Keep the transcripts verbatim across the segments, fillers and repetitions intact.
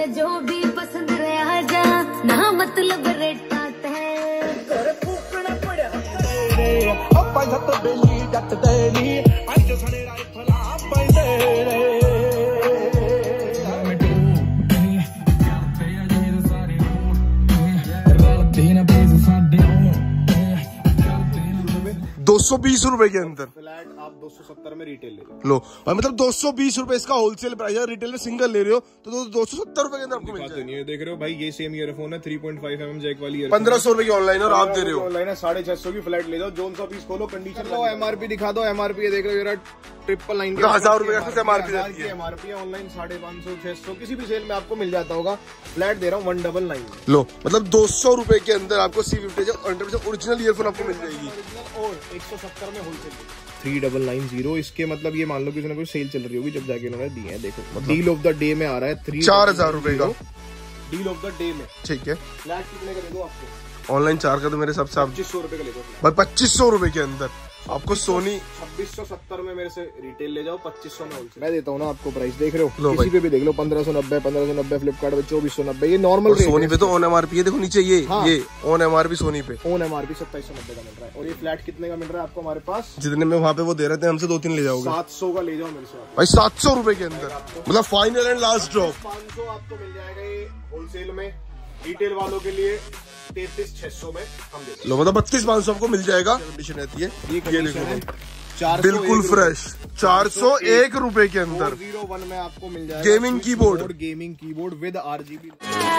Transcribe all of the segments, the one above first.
जो भी पसंद रहा जा ना मतलब रेटा है कर फूकना पड़ा अब्बा जत बेली जट देली आज सने राइफला पैदे रे दो सौ बीस रुपए के अंदर फ्लैट आप दो सौ सत्तर में रिटेल ले लो भाई, मतलब दो सौ बीस रुपए इसका होलसेल प्राइस है। रिटेल में सिंगल ले रहे हो तो दो सौ सत्तर रुपए के अंदर आपको मिल जाएगा। नहीं देख रहे हो भाई, ये सेम ईयरफोन है three point five M M jack वाली पंद्रह सौ रुपए की ऑनलाइन और आप दे रहे हो ऑनलाइन है साढ़े छह सौ की। फ्लैट ले जाओ, जोन सा पीस खोलो, कंडीशन लो, एमआरपी दिखा दो। एमआरपी ये देख रहे हो ट्रिपल नाइन हजार रुपए का एमआरपी की एमआरपी है। ऑनलाइन साढ़े पाँच सौ छह सौ किसी भी सेल में आपको मिल जाता होगा। फ्लैट दे रहा हूँ वन डबल नाइन। लो मतलब दो सौ रुपए के अंदर आपको सी फिफ्टी ओरिजिनल ईयरफोन आपको मिल जाएगी और एक सौ सत्तर में wholesale three double nine zero. इसके मतलब ये मान लो कि कोई सेल चल रही होगी जब जाके उन्होंने दिए हैं। देखो डील ऑफ द डे में आ रहा है थ्री चार हजार रुपए का डील ऑफ द डे में। ठीक है, फ्लैट कितने का दे दो आपको? ऑनलाइन चार का तो मेरे हिसाब से पच्चीस सौ रुपए का ले दो भाई, पच्चीस सौ रुपए के अंदर आपको सोनी छब्बीस सौ सत्तर में मेरे से रिटेल ले जाओ, पच्चीस सौ में होलसेल मैं देता हूँ ना आपको प्राइस। देख रहे हो किसी पे भी देख लो, पंद्रह सौ नब्बे पंद्रह सौ नब्बे फ्लिपकार्ट पे चौबीस सौ नब्बे। ये नॉर्मल सोनी पे तो ऑन एमआरपी है। देखो नीचे ये हाँ। ये ऑन एमआरपी सोनी पे ऑन एमआरपी सत्ताईस सौ नब्बे का मिल रहा है। और ये फ्लैट कितने का मिल रहा है आपको हमारे पास? जितने में वहाँ पे वो दे रहे थे हमसे दो तीन ले जाओगे। सात सौ का ले जाओ मेरे से भाई, सात सौ रुपए के अंदर मतलब फाइनल एंड लास्ट ड्रॉप। पाँच सौ आपको मिल जाएगा ये होलसेल में। रिटेल वालों के लिए तैतीस छह सौ में हम देते हैं। लो मतलब बत्तीस पाँच सौ आपको मिल जाएगा। कंडीशन रहती है ये कंडीशन है बिल्कुल फ्रेश चार सौ एक रुपए के अंदर। जीरो वन में आपको मिल जाएगा gaming keyboard gaming keyboard with RGB.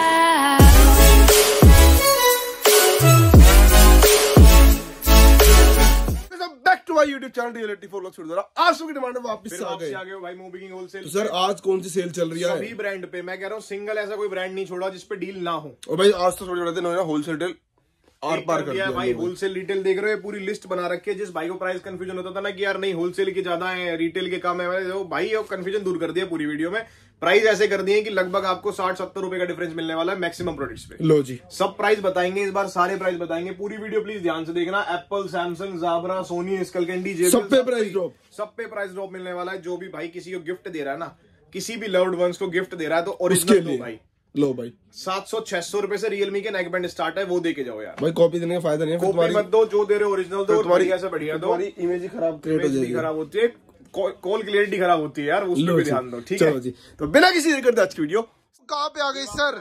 Back to my YouTube channel reality for Lux द्वारा आज की डिमांड में वापस आ गए आ गए भाई मूविंग होलसेल। तो सर आज कौन सी सेल चल रही है? सभी ब्रांड पे मैं कह रहा हूँ, सिंगल ऐसा कोई ब्रांड नहीं छोड़ा जिसपे डील ना हो। और भाई आज तो थोड़ी दिन हो गया होलसेल डील आर पार कर दिया भाई। होलसेल रिटेल देख रहे हो, पूरी लिस्ट बना रखी है। जिस भाई को प्राइस कंफ्यूजन होता था ना कि यार नहीं होलसेल के ज्यादा है रिटेल के कम है, भाई कंफ्यूजन दूर कर दिया पूरी वीडियो में। प्राइस ऐसे कर दिए कि लगभग आपको साठ सत्तर रुपए का डिफरेंस मिलने वाला है मैक्सिमम प्रोडक्ट्स पे। लो जी, सब प्राइस बताएंगे इस बार, सारे प्राइस बताएंगे। पूरी वीडियो प्लीज ध्यान से देखना। Apple, Samsung, Jabra, Sony, Skullcandy, JBL सब पे प्राइस ड्रॉप सब पे प्राइस ड्रॉप मिलने वाला है। जो भी भाई किसी को गिफ्ट दे रहा है ना, किसी भी लव्ड वंस को गिफ्ट दे रहा है तो ओरिजिनल दो भाई। लो भाई, सात सौ छह सौ रुपए से रियलमी के नेक बैंड स्टार्ट है, वो दे के जाओ यार। भाई कॉपी देने का फायदा नहीं है। कॉपी मत दो, जो दे रहे हो ओरिजिनल दो। बढ़िया से बढ़िया दो। तुम्हारी इमेज ही खराब क्रिएट हो जाएगी, खराब होती है, कॉल क्लियरिटी खराब होती है यार, उस पर भी ध्यान दो। ठीक है जी, तो बिना किसी देर करते आज की वीडियो कहाँ पे आ गई sir?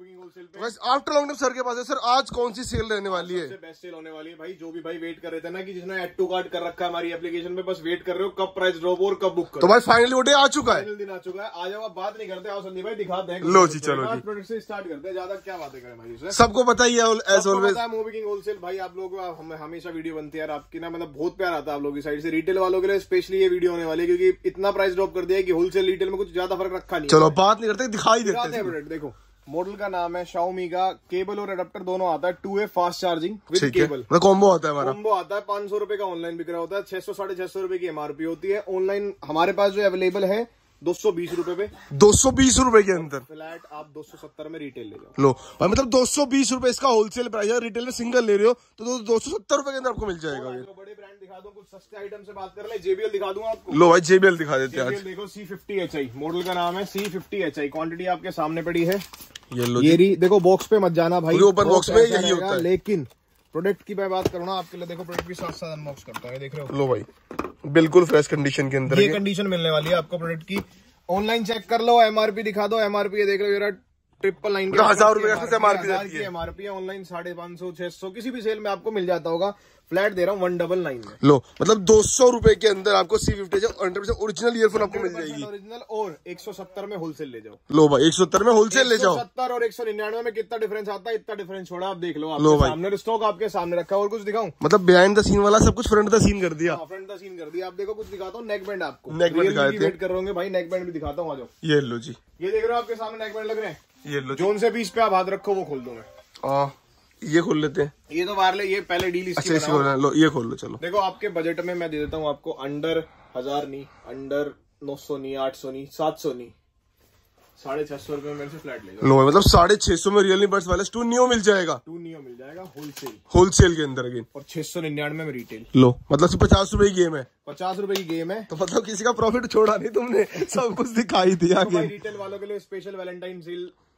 After long time sir के पास है। सर आज कौन सी सेल रहने वाली है? सबसे बेस्ट सेल होने वाली है भाई। जो भी भाई वेट कर रहे थे ना कि जिसने एड टू कार्ड कर रखा है हमारी एप्लीकेशन में, बस वेट कर रहे हो कब प्राइस ड्रॉप और कब बुक करो। तो भाई फाइनली वो डे आ चुका है, फाइनल दिन आ चुका है। आ जाओ, बात नहीं करते, आओ संदीप भाई दिखाते हैं। लो जी चलो जी, प्रोडक्ट से स्टार्ट करते हैं, ज्यादा क्या बातें करें भाई। सबको पता ही है एज ऑलवेज मूविंग होलसेल भाई। आप लोग हमेशा वीडियो बनती है यार आपकी ना, मतलब बहुत प्यार आता है आप लोगों की साइड से। रिटेल वालों के लिए स्पेशली ये वीडियो होने वाली है क्योंकि इतना प्राइस ड्रॉप कर दिया है कि होलसेल रिटेल में कुछ ज्यादा फर्क रखा नहीं। चलो बात नहीं करते, दिखाई देते हैं प्रोडक्ट। देखो मॉडल का नाम है Xiaomi का, केबल और अडेप्टर दोनों आता है, two way fast charging with cable. Combo आता है हमारा, कॉम्बो आता है। पांच सौ रुपए का ऑनलाइन बिक रहा होता है, छह सौ साढ़े छह सौ रुपए की एमआरपी होती है। ऑनलाइन हमारे पास जो अवेलेबल है दो सौ बीस रुपए पे, दो सौ बीस रुपए के अंदर। फ्लैट आप दो सौ सत्तर में रिटेल ले जाओ। लो भाई, मतलब दो सौ बीस रुपए इसका होलसेल प्राइस है। रिटेल में सिंगल ले रहे हो तो दो सौ सत्तर रुपए के अंदर आपको मिल जाएगा। बड़े ब्रांड दिखा दूं, कुछ सस्ते आइटम से बात कर ले। जेबीएल दिखा दूंगा आपको। लो भाई जेबीएल दिखा देते हैं आज। देखो C fifty H I model का नाम है, C fifty H I. Quantity आपके सामने पड़ी है। ये लो ये देखो, बॉक्स पे मत जाना भाई, ओपन बॉक्स में यही होता है। लेकिन प्रोडक्ट की मैं बात करूँ ना आपके लिए, देखो प्रोडक्ट भी साथ साथ अनबॉक्स करता हूँ। देख रहे हो, लो भाई बिल्कुल फ्रेश कंडीशन के अंदर ये कंडीशन मिलने वाली है आपको प्रोडक्ट की। ऑनलाइन चेक कर लो, एमआरपी दिखा दो। एमआरपी ये देख रहे हो, ट्रिपल नाइन हजार रुपए एमआरपी एमआरपी है। ऑनलाइन साढ़े पांच सौ छह सौ किसी भी सेल में आपको मिल जाता होगा। फ्लैट दे रहा हूँ वन डबल नाइन में। लो मतलब दो सौ रुपए के अंदर आपको सी फिफ्टी ओरिजिनल ईयरफोन आपको मिल जाएगी। ओरिजिनल और एक सौ सत्तर में होलसेल ले जाओ। लो भाई एक सौ सत्तर में होलसेल ले जाओ। सत्तर और एक सौ निन्यानवे में कितना डिफरेंस आता है? इतना डिफरेंस छोड़ा, आप देख लो। आपके सामने स्टॉक आपके सामने रखा है। और कुछ दिखाऊं? मतलब बिहाइंड द सीन वाला सब कुछ फ्रंट द सीन कर दिया। फ्रंट द सीन कर दिया। आप देखो कुछ दिखाता हूँ, नेक बैंड आपको। नेक बैंड वेट कर रहे होंगे भाई, नेक बैंड भी दिखाता हूँ, आ जाओ। ये लो जी, ये देख रहे हो आपके सामने नेक बैंड लग रहे हैं। ये लो, जोन से बीस पे आप हाथ रखो, वो खोल दो मैं। ये खोल लेते हैं। ये तो बाहर ले, ये पहले डील इसकी अच्छा, इसको लो, ये खोल लो। चलो देखो, आपके बजट में मैं दे देता हूँ आपको अंडर हजार नहीं, अंडर नौ सौ नहीं, आठ सौ नहीं, सात सौ नहीं, साढ़े छह सौ रुपए में मेरे से फ्लैट ले जाओ। लो मतलब साढ़े छह सौ में रियलमी बड्स वाले टू नियो मिल जाएगा। टू नियो मिल जाएगा होलसेल, होलसेल के अंदर अगेन। और छह सौ निन्यानवे में रिटेल। लो मतलब पचास रुपए की गेम है। पचास रुपए की गेम है, तो मतलब किसी का प्रॉफिट छोड़ा नहीं तुमने, सब कुछ दिखाई दिया। तो रिटेल वालों के लिए स्पेशल वैलेंटाइन सेल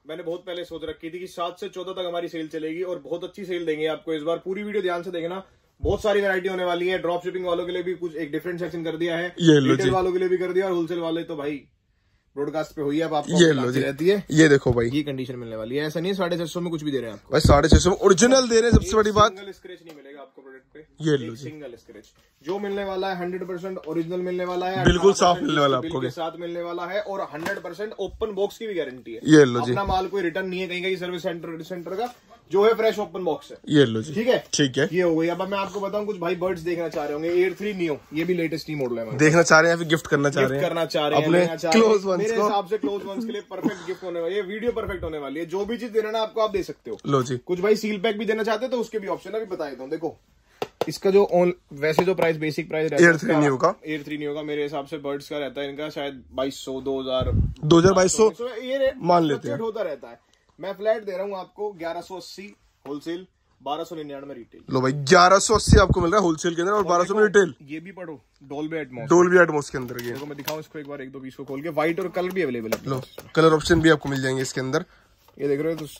मैंने बहुत पहले सोच रखी थी कि सात से चौदह तक हमारी सेल चलेगी और बहुत अच्छी सेल देंगे आपको इस बार। पूरी वीडियो ध्यान से देखना, बहुत सारी वैरायटी होने वाली है। ड्रॉप शिपिंग वालों के लिए भी कुछ एक डिफरेंट सेक्शन कर दिया है, रिटेल वालों के लिए भी कर दिया, और होलसेल वाले तो भाई ब्रॉडकास्ट पे हुई है। अब आपको ये लो जी रहती है, ये देखो भाई, ये कंडीशन मिलने वाली है। ऐसा नहीं है साढ़े छह सौ में कुछ भी दे रहे हैं आपको भाई, साढ़े छह सौ में ओरिजिनल दे रहे हैं। सबसे बड़ी बात, सिंगल स्क्रैच नहीं मिलेगा आपको प्रोडक्ट पे। ये लो जी, सिंगल स्क्रैच जो मिलने वाला है हंड्रेड परसेंट ओरिजिनल मिलने वाला है, बिल्कुल साफ मिलने वाला आपको के साथ मिलने वाला है, और हंड्रेड परसेंट ओपन बॉक्स की भी गारंटी है। ये लो जी, अपना माल कोई रिटर्न नहीं है कहीं कहीं सर्विस सेंटर सेंटर का, जो है फ्रेश ओपन बॉक्स है। ये लो जी, ठीक है ठीक है। ये हो गई। अब मैं आपको बताऊं, कुछ भाई बर्ड्स देखना चाह रहे होंगे, एयर थ्री नियो, ये भी लेटेस्ट ही मॉडल है, देखना चाह रहे हैं, फिर गिफ्ट करना चाह रहे हैं, करना चाह रहे हैं अपने क्लोज वंस मेरे को। हिसाब से क्लोज वंस के लिए परफेक्ट गिफ्ट होने वाली है, वीडियो परफेक्ट होने वाली है। जो भी चीज देना ना आपको, आप दे सकते हो। लो जी, कुछ भाई सील पैक भी देना चाहते हैं तो उसके भी ऑप्शन अभी बता देता हूँ। देखो इसका जो ऑन वैसे जो प्राइस बेसिक प्राइस रहता है एयर थ्री नियो का, एयर थ्री नियो का मेरे हिसाब से बर्ड्स का रहता है इनका शायद बाईस सौ दो हजार दो हजार बाईस सौ ये मान लेते हैं, होता रहता है। मैं फ्लैट दे रहा हूँ आपको ग्यारह सौ अस्सी होलसेल, बारह सौ निन्यानवे रिटेल। लो भाई, ग्यारह सौ अस्सी आपको मिल रहा है होलसेल के अंदर और बारह सौ में रिटेल। ये भी पढ़ो, डोल्बी एटमॉस, डोल्बी एटमॉस के अंदर। देखो मैं दिखाऊं इसको एक बार, एक दो पीस को खोल के, व्हाइट और कलर भी अवेलेबल है। लो, कलर ऑप्शन भी आपको मिल जाएंगे इसके अंदर। ये देख रहे हो तो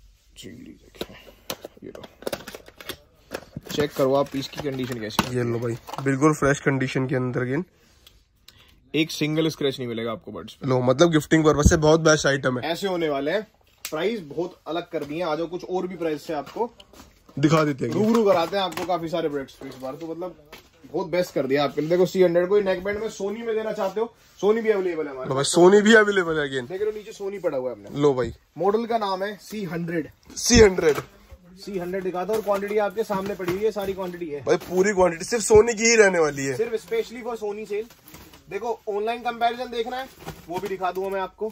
ये लो, चेक करो आप पीस की कंडीशन कैसी है। ये लो भाई, बिल्कुल फ्रेश कंडीशन के अंदर। अगेन एक सिंगल स्क्रैच नहीं मिलेगा आपको बर्ड्स पे। लो, मतलब गिफ्टिंग पर्पस से बहुत बेस्ट आइटम है। ऐसे होने वाले हैं, प्राइस बहुत अलग कर दिए हैं। आज कुछ और भी प्राइस से आपको दिखा देते हैं, रूबरू कराते हैं आपको काफी सारे प्रोडक्ट्स इस बार, तो मतलब बहुत बेस्ट कर दिया आपके लिए। देखो सी हंड्रेड को नेक बैंड में सोनी में देना चाहते हो, सोनी भी अवेलेबल है हमारे भाई, सोनी भी अवेलेबल है। अगेन देख रहे हो नीचे सोनी पड़ा हुआ है अपने। लो भाई, मॉडल का नाम है C hundred. C hundred C hundred दिखाता और क्वांटिटी आपके सामने पड़ी हुई है, सारी क्वांटिटी है भाई, पूरी क्वांटिटी सिर्फ सोनी की ही रहने वाली है, सिर्फ स्पेशली फॉर सोनी सेल। देखो ऑनलाइन कंपैरिजन देखना है वो भी दिखा दूंगा मैं आपको।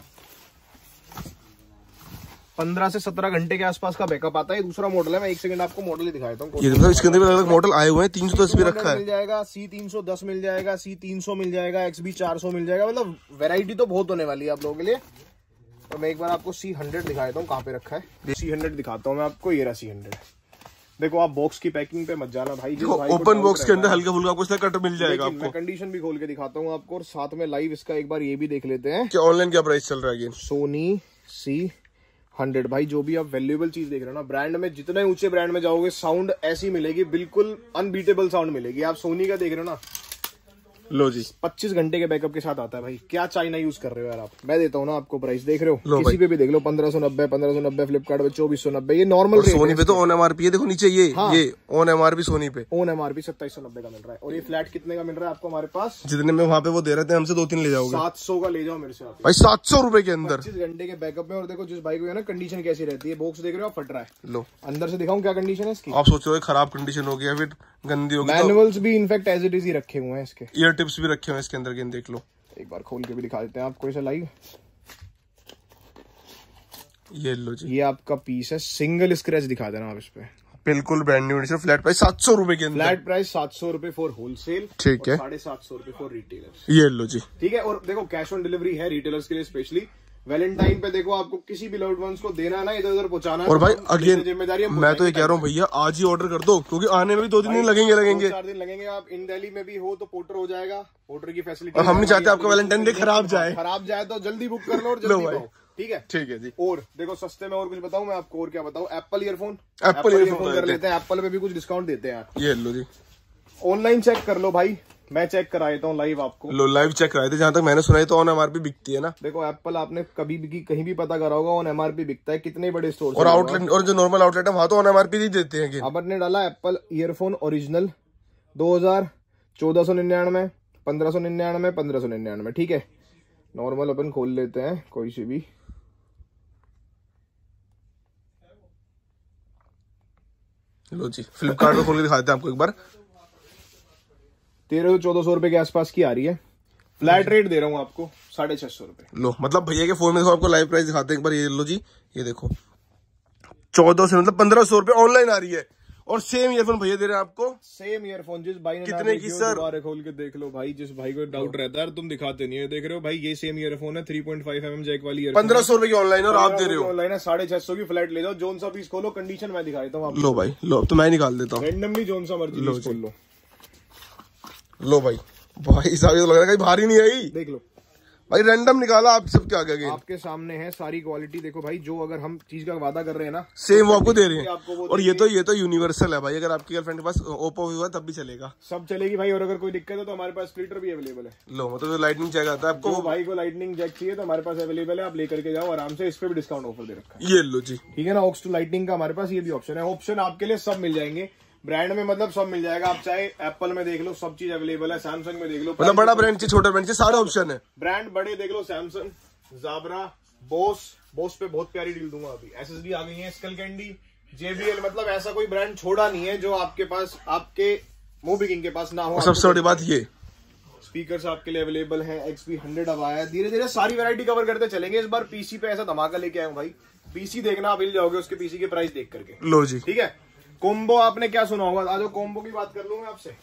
पंद्रह से सत्रह घंटे के आसपास का बैकअप आता है। दूसरा मॉडल है, मैं एक सेकंड आपको मॉडल ही दिखाता हूँ। ये देखो, इसके अंदर भी अलग अलग मॉडल आए हुए हैं। तीन सौ दस भी रखा है, मिल जाएगा सी तीन सौ दस मिल जाएगा, सी तीन सौ मिल जाएगा, एक्स बी चार सौ मिल जाएगा। मतलब वैरायटी तो बहुत होने वाली है आप लोगों के लिए। तो मैं एक बार आपको सी हंड्रेड दिखा देता हूँ कहाँ पे रखा है। सी हंड्रेड दिखाता हूँ मैं आपको, ये रहा सी हंड्रेड। देखो आप बॉक्स की पैकिंग पे मत जाना भाई, ओपन बॉक्स के अंदर हल्का फुल्का कुछ कट मिल जाएगा आपको। मैं कंडीशन भी खोल के दिखाता हूँ आपको, और साथ में लाइव इसका एक बार ये भी देख लेते हैं कि ऑनलाइन क्या प्राइस चल रहा है। सोनी सी हंड्रेड भाई, जो भी आप वैल्यूएबल चीज देख रहे हो ना, ब्रांड में जितने ऊंचे ब्रांड में जाओगे साउंड ऐसी मिलेगी, बिल्कुल अनबीटेबल साउंड मिलेगी। आप सोनी का देख रहे हो ना, लो जी, पच्चीस घंटे के बैकअप के साथ आता है भाई। क्या चाइना यूज कर रहे हो यार आप। मैं देता हूँ ना आपको प्राइस, देख रहे हो किसी पे भी देख लो, पंद्रह सौ नब्बे पंद्रह सौ नब्बे फ्लिपकार्ट पे चौबीस सौ नब्बे, ये नॉर्मल सोनी पे तो ऑन एमआरपी है। देखो नीचे ये हाँ। ये ऑन एमआरपी सोनी पे, ओन एमआरपी सत्ताईस सौ नब्बे का मिल रहा है। और ये फ्लैट कितने का मिल रहा है आपको हमारे पास? जितने में वहाँ पे वो दे रहे थे, हमसे दो तीन ले जाओगे। सात सौ का ले जाओ मेरे से आप भाई, सात सौ रुपए के अंदर पच्चीस घंटे के बैकअप में। और देखो जिस बाइक को है ना, कंडीशन कैसी रहती है। बॉक्स देख रहे हो आप, फट रहा है। लो, अंदर से दिखाऊं क्या कंडीशन है इसकी। आप सोच रहे हो खराब कंडीशन हो गया, फिर गंदी होगी। मैनुअल्स भी इनफैक्ट एज इट इज ही रखे हुए हैं इसके, ईयर टिप्स भी रखे हुए हैं इसके अंदर। गेंद देख लो, एक बार खोल के भी दिखा देते हैं आपको ऐसा लाइव। ये लो जी, ये आपका पीस है, सिंगल स्क्रैच दिखा देना आप इस पे, बिल्कुल brand new edition. Flat price सात सौ रुपए के अंदर। फ्लैट प्राइस सात सौ रुपए फॉर होलसेल, ठीक है, साढ़े सात सौ रुपए फॉर रिटेलर्स। ये लो जी, ठीक है। और देखो कैश ऑन डिलीवरी है रिटेलर्स के लिए स्पेशली। वैलेंटाइन पे देखो आपको किसी भी लव्ड वंस को देना है ना, इधर उधर पहुंचाना है। और भाई अगेन जिम्मेदारी मैं तो ये कह रहा हूँ भैया, आज ही ऑर्डर कर दो, क्योंकि आने में भी दो तीन दिन लगेंगे लगेंगे चार दिन लगेंगे। आप इन दिल्ली में भी हो तो पोर्टर हो जाएगा, पोर्टर की फैसिलिटी। और हम नहीं चाहते आपका वैलेंटाइन डे खराब जाए। खराब जाए तो जल्दी बुक कर लो और जल्दी पाओ। ठीक है, ठीक है जी। और देखो सस्ते में और कुछ बताऊं मैं आपको, और क्या बताऊं, एप्पल ईयरफोन एप्पल ईयरफोन कर लेते हैं। एप्पल में भी कुछ डिस्काउंट देते हैं। ये लो जी, ऑनलाइन चेक कर लो भाई, मैं चेक करा देता हूँ लाइव आपको। लो, लाइव चेक कराए थे, जहां तक मैंने सुना है तो ऑन एमआरपी बिकती है ना। देखो एप्पल आपने कभी भी कहीं भी पता करा होगा, ऑन एमआरपी बिकता है। कितने बड़े स्टोर और आउटलेट और जो नॉर्मल आउटलेट है वहां तो ऑन एमआरपी ही देते हैं। अपन ने डाला एप्पल ईयरफोन ओरिजिनल दो हजार चौदह सौ निन्यानवे, पंद्रह सौ निन्यानवे, पंद्रह सौ निन्यानवे। ठीक है, नॉर्मल अपन खोल लेते हैं कोई सी भी। लो जी, फ्लिपकार्ट में खोल के दिखाते हैं आपको एक बार। तेरह सौ चौदह सौ रुपए के आसपास की आ रही है। फ्लैट रेट दे रहा हूँ आपको साढ़े छह सौ रुपए। लो, मतलब भैया के फोन में देखो, आपको लाइव प्राइस दिखाते हैं एक बार। ये लो जी, ये देखो चौदह सौ मतलब पंद्रह सौ रुपए ऑनलाइन आ रही है। और सेम ईयरफोन भैया दे रहे हैं आपको। सेम ईयरफोन जिस भाई ने कितने की सर? दोबारा खोल के देख लो भाई, जिस भाई को डाउट रहता है तुम दिखाते नहीं है। देख रहे हो भाई, ये सेम ईयरफोन है, three point five M M jack वाली ईयरफोन, पंद्रह सौ रुपए की ऑनलाइन और आप दे रहे हो ऑनलाइन है। साढ़े छह सौ की फ्लैट ले जाओ, जोन सा पीस खोलो, कंडीशन मैं दिखा देता हूँ। लो भाई, लो, अब तो मैं निकाल देता हूँ रेंडमली जोन सा मर्जी पीस खोल लो। लो भाई, भाई साहब ये तो लग रहा है कहीं भारी नहीं आई। देख लो भाई रैंडम निकाला आप सबके आगे आगे। आपके सामने है सारी क्वालिटी। देखो भाई, जो अगर हम चीज का वादा कर रहे हैं ना, सेम वो आपको दे रहे हैं। आपको और ये तो ये तो यूनिवर्सल है भाई, अगर आपकी गर्लफ्रेंड के पास ओप्पो हुआ तब भी चलेगा, सब चलेगी भाई। और अगर कोई दिक्कत है तो हमारे पास स्प्लिटर भी अवेलेबल है। लो मतलब तो लाइटनिंग चाहिए आता है आपको, तो भाई को लाइटनिंग जैक चाहिए तो हमारे पास अवेलेबल है, आप लेकर के जाओ आराम से। इस पे भी डिस्काउंट ऑफर दे रखा है। ये लो जी, ठीक है ना। ऑक्स टू लाइटनिंग का हमारे पास ये भी ऑप्शन है। ऑप्शन आपके लिए सब मिल जाएंगे ब्रांड में, मतलब सब मिल जाएगा। आप चाहे एप्पल में देख लो, सब चीज अवेलेबल है। सैमसंग में देख लो, मतलब बड़ा ब्रांड से छोटा ब्रांड से सारे ऑप्शन है। ब्रांड बड़े देख लो, सैमसंग, ज़ाबरा, बोस। बोस पे बहुत प्यारी डील दूंगा अभी। एसएसडी आ गई है, स्कल कैंडी, जेबीएल। मतलब ऐसा कोई ब्रांड छोड़ा नहीं है जो आपके पास, आपके मोबिकिंग के पास ना हो। सबसे बड़ी बात ये स्पीकर्स आपके लिए अवेलेबल है। एक्सपी हंड्रेड अब आया है। धीरे धीरे सारी वैरायटी कवर करते चलेंगे। इस बार पीसी पे ऐसा धमाका लेके आया हूं भाई, पीसी देखना आप हिल जाओगे उसके पीसी के प्राइस देख करके। लो जी, ठीक है। कोम्बो आपने क्या सुना होगा, आज कोम्बो की बात कर लूं मैं आपसे।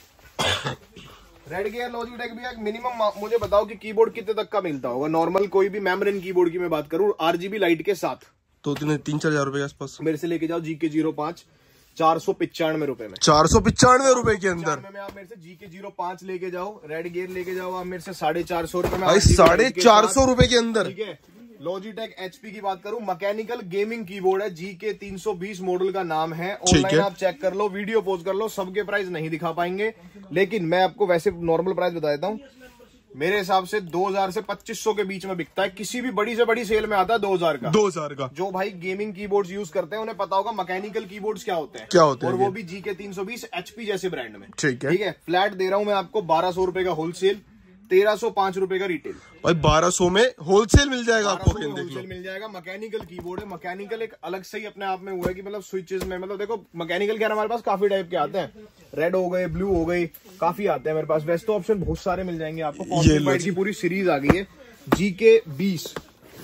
रेड गियर लॉजिटेक भी एक मिनिमम मुझे बताओ कि कीबोर्ड कितने तक का मिलता होगा नॉर्मल, कोई भी मेमोरिन कीबोर्ड की मैं बात करूं आरजीबी लाइट के साथ, तो तीन तीन चार हजार रुपए के आसपास मेरे से लेके जाओ जीके जीरो पांच, चार सौ पिचानवे रुपए में। चार सौ पिचानवे रुपए के अंदर में आप मेरे से जीके जीरो पांच लेके जाओ, रेड गियर लेके जाओ आप मेरे से साढ़े चार सौ रुपए में। भाई साढ़े चार सौ रुपए के अंदर। ठीक है। लॉजिटेक एचपी की बात करूं, मैकेनिकल गेमिंग कीबोर्ड है, जीके तीन सौ बीस मॉडल का नाम है। ऑनलाइन आप चेक कर लो, वीडियो पोस्ट कर लो, सबके प्राइस नहीं दिखा पाएंगे, लेकिन मैं आपको वैसे नॉर्मल प्राइस बता देता हूं। मेरे हिसाब से दो हजार से पच्चीस सौ के बीच में बिकता है। किसी भी बड़ी से बड़ी सेल में आता है दो हजार का। दो हजार का। जो भाई गेमिंग कीबोर्ड्स यूज करते हैं उन्हें पता होगा मैकेनिकल कीबोर्ड्स क्या होते हैं, क्या होते हैं, और वो भी जीके तीन सौ बीस एचपी जैसे ब्रांड में। ठीक है। ठीक है। फ्लैट दे रहा हूं मैं आपको बारह सौ रुपए का होलसेल, तेरह सौ पांच रुपए का रिटेल। भाई बारह सौ में होलसेल मिल जाएगा आपको। होलसेल मिल जाएगा। मैकेनिकल कीबोर्ड है। मैकेनिकल एक अलग से ही अपने आप में हुआ है कि मतलब स्विचेस में, मतलब देखो मैकेनिकल क्या हमारे पास काफी टाइप के आते हैं, रेड हो गए, ब्लू हो गई, काफी आते हैं मेरे पास। वैसे तो ऑप्शन बहुत सारे मिल जाएंगे आपको। कॉन्फिगाइड की पूरी सीरीज आ गई है। जीके बीस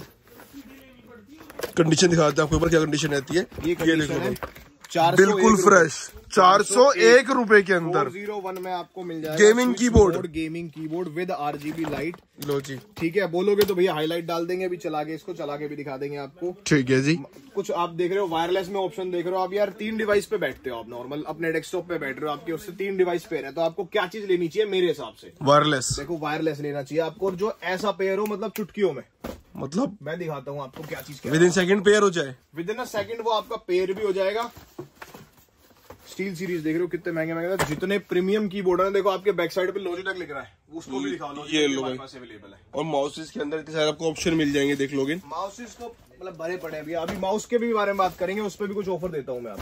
कंडीशन दिखाते हैं आपको एक बार, क्या कंडीशन रहती है। ये कंडीशन है बिल्कुल फ्रेश, चार सौ एक रुपए के अंदर जीरो वन में आपको मिल जाएगा gaming keyboard. Gaming keyboard with RGB light. लो जी, ठीक है। बोलोगे तो भैया हाईलाइट डाल देंगे, अभी चला के इसको चला के भी दिखा देंगे आपको। ठीक है जी। कुछ आप देख रहे हो वायरलेस में ऑप्शन देख रहे हो आप, यार तीन डिवाइस पे बैठते हो आप, नॉर्मल अपने डेस्कटॉप पे बैठ रहे हो, आपके उससे तीन डिवाइस पेयर है, तो आपको क्या चीज लेनी चाहिए मेरे हिसाब से, वायरलेस। देखो वायरलेस लेना चाहिए आपको, और जो ऐसा पेयर हो मतलब चुटकियों में, मतलब मैं दिखाता हूँ आपको क्या चीज। विद इन सेकंड पेयर हो जाए, विद इन अ सेकंड वो आपका पेयर भी हो जाएगा। स्टील सीरीज देख रहे हो कितने महंगे महंगे, जितने प्रीमियम कीबोर्ड है। देखो आपके बैक साइड पे लॉजिटेक लिख रहा है, उसको भी दिखा लो, ये लो हमारे पास अवेलेबल है। और माउसेस के अंदर इतने सारे आपको ऑप्शन मिल जाएंगे, देख लोगे। माउसेस तो मतलब भरे पड़े हैं। अभी अभी माउस के भी बारे में बात करेंगे, उस पर भी कुछ ऑफर देता हूँ मैं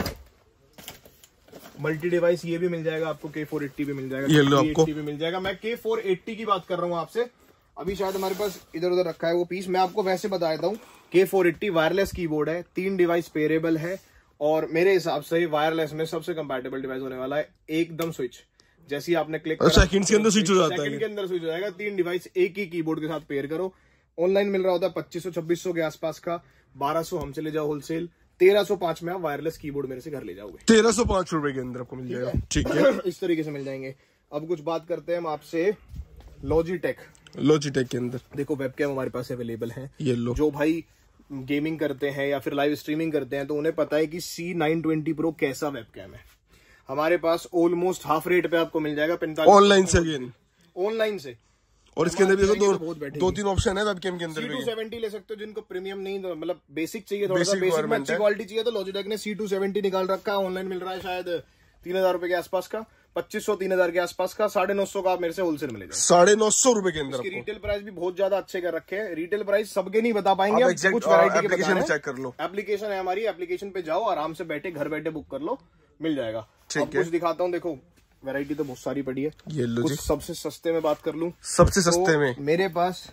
आपको। मल्टी डिवाइस ये भी मिल जाएगा आपको, के फोर एट्टी भी मिल जाएगा, ये लो आपको भी मिल जाएगा। मैं के फोर एट्टी की बात कर रहा हूँ आपसे, अभी शायद हमारे पास इधर उधर रखा है वो पीस। मैं आपको वैसे बता देता हूँ, के फोर एट्टी वायरलेस कीबोर्ड है, तीन डिवाइस पेयरेबल है, और मेरे हिसाब से वायरलेस में सबसे कंपैटिबल डिवाइस होने वाला है। एकदम स्विच, जैसे आपने क्लिक करा सेकंड के अंदर स्विच हो जाता है, सेकंड के अंदर स्विच हो जाएगा। तीन डिवाइस एक ही कीबोर्ड के साथ पेयर करो। ऑनलाइन मिल रहा होता है पच्चीस सौ छब्बीस सौ के आसपास का, बारह सौ हमसे ले जाओ होलसेल, तेरह सौ पांच में आप वायरलेस कीबोर्ड मेरे से घर ले जाओगे। तेरह सौ पांच रुपए के अंदर आपको मिल जाएगा। ठीक है, इस तरीके से मिल जाएंगे। अब कुछ बात करते हैं हम आपसे लॉजिटेक। लॉजिटेक के अंदर देखो वेबकैम हमारे पास अवेलेबल है। ये लो, जो भाई गेमिंग करते हैं या फिर लाइव स्ट्रीमिंग करते हैं तो उन्हें पता है कि सी नाइन ट्वेंटी प्रो कैसा वेबकैम है। हमारे पास ऑलमोस्ट हाफ रेट पे आपको मिल जाएगा पैंतालीस ऑनलाइन से अगेन ऑनलाइन से। और इसके अंदर भी देखो तो दो दो तीन ऑप्शन है वेबकैम के अंदर सी भी। टू सेवेंटी ले सकते हो, जिनको प्रीमियम नहीं, तो मतलब बेसिक चाहिए, थोड़ा सा Basic बेसिक में requirement अच्छी है। क्वालिटी चाहिए तो लॉजिटेक ने सी टू सेवेंटी निकाल रखा है। ऑनलाइन मिल रहा है शायद तीन हजार रुपए के आसपास का, पच्चीस सौ तीन हजार के आसपास का, साढ़े नौ सौ का आप मेरे से होलसेल मिलेगा। साढ़े नौ सौ रुपए के अंदर। रिटेल प्राइस भी बहुत ज्यादा अच्छे कर रखे हैं। रिटेल प्राइस सबके नहीं बता पाएंगे, आप हम exact, कुछ वैरायटी के एप्लीकेशन बता में रहे हैं। चेक कर लो, एप्लीकेशन है हमारी, एप्लीकेशन पे जाओ आराम से बैठे घर बैठे बुक कर लो, मिल जाएगा। ठीक अब है। कुछ दिखाता हूँ, देखो वैरायटी तो बहुत सारी पड़ी है। ये लो कुछ जी, सबसे सस्ते में बात कर लूं, सबसे सस्ते तो में मेरे पास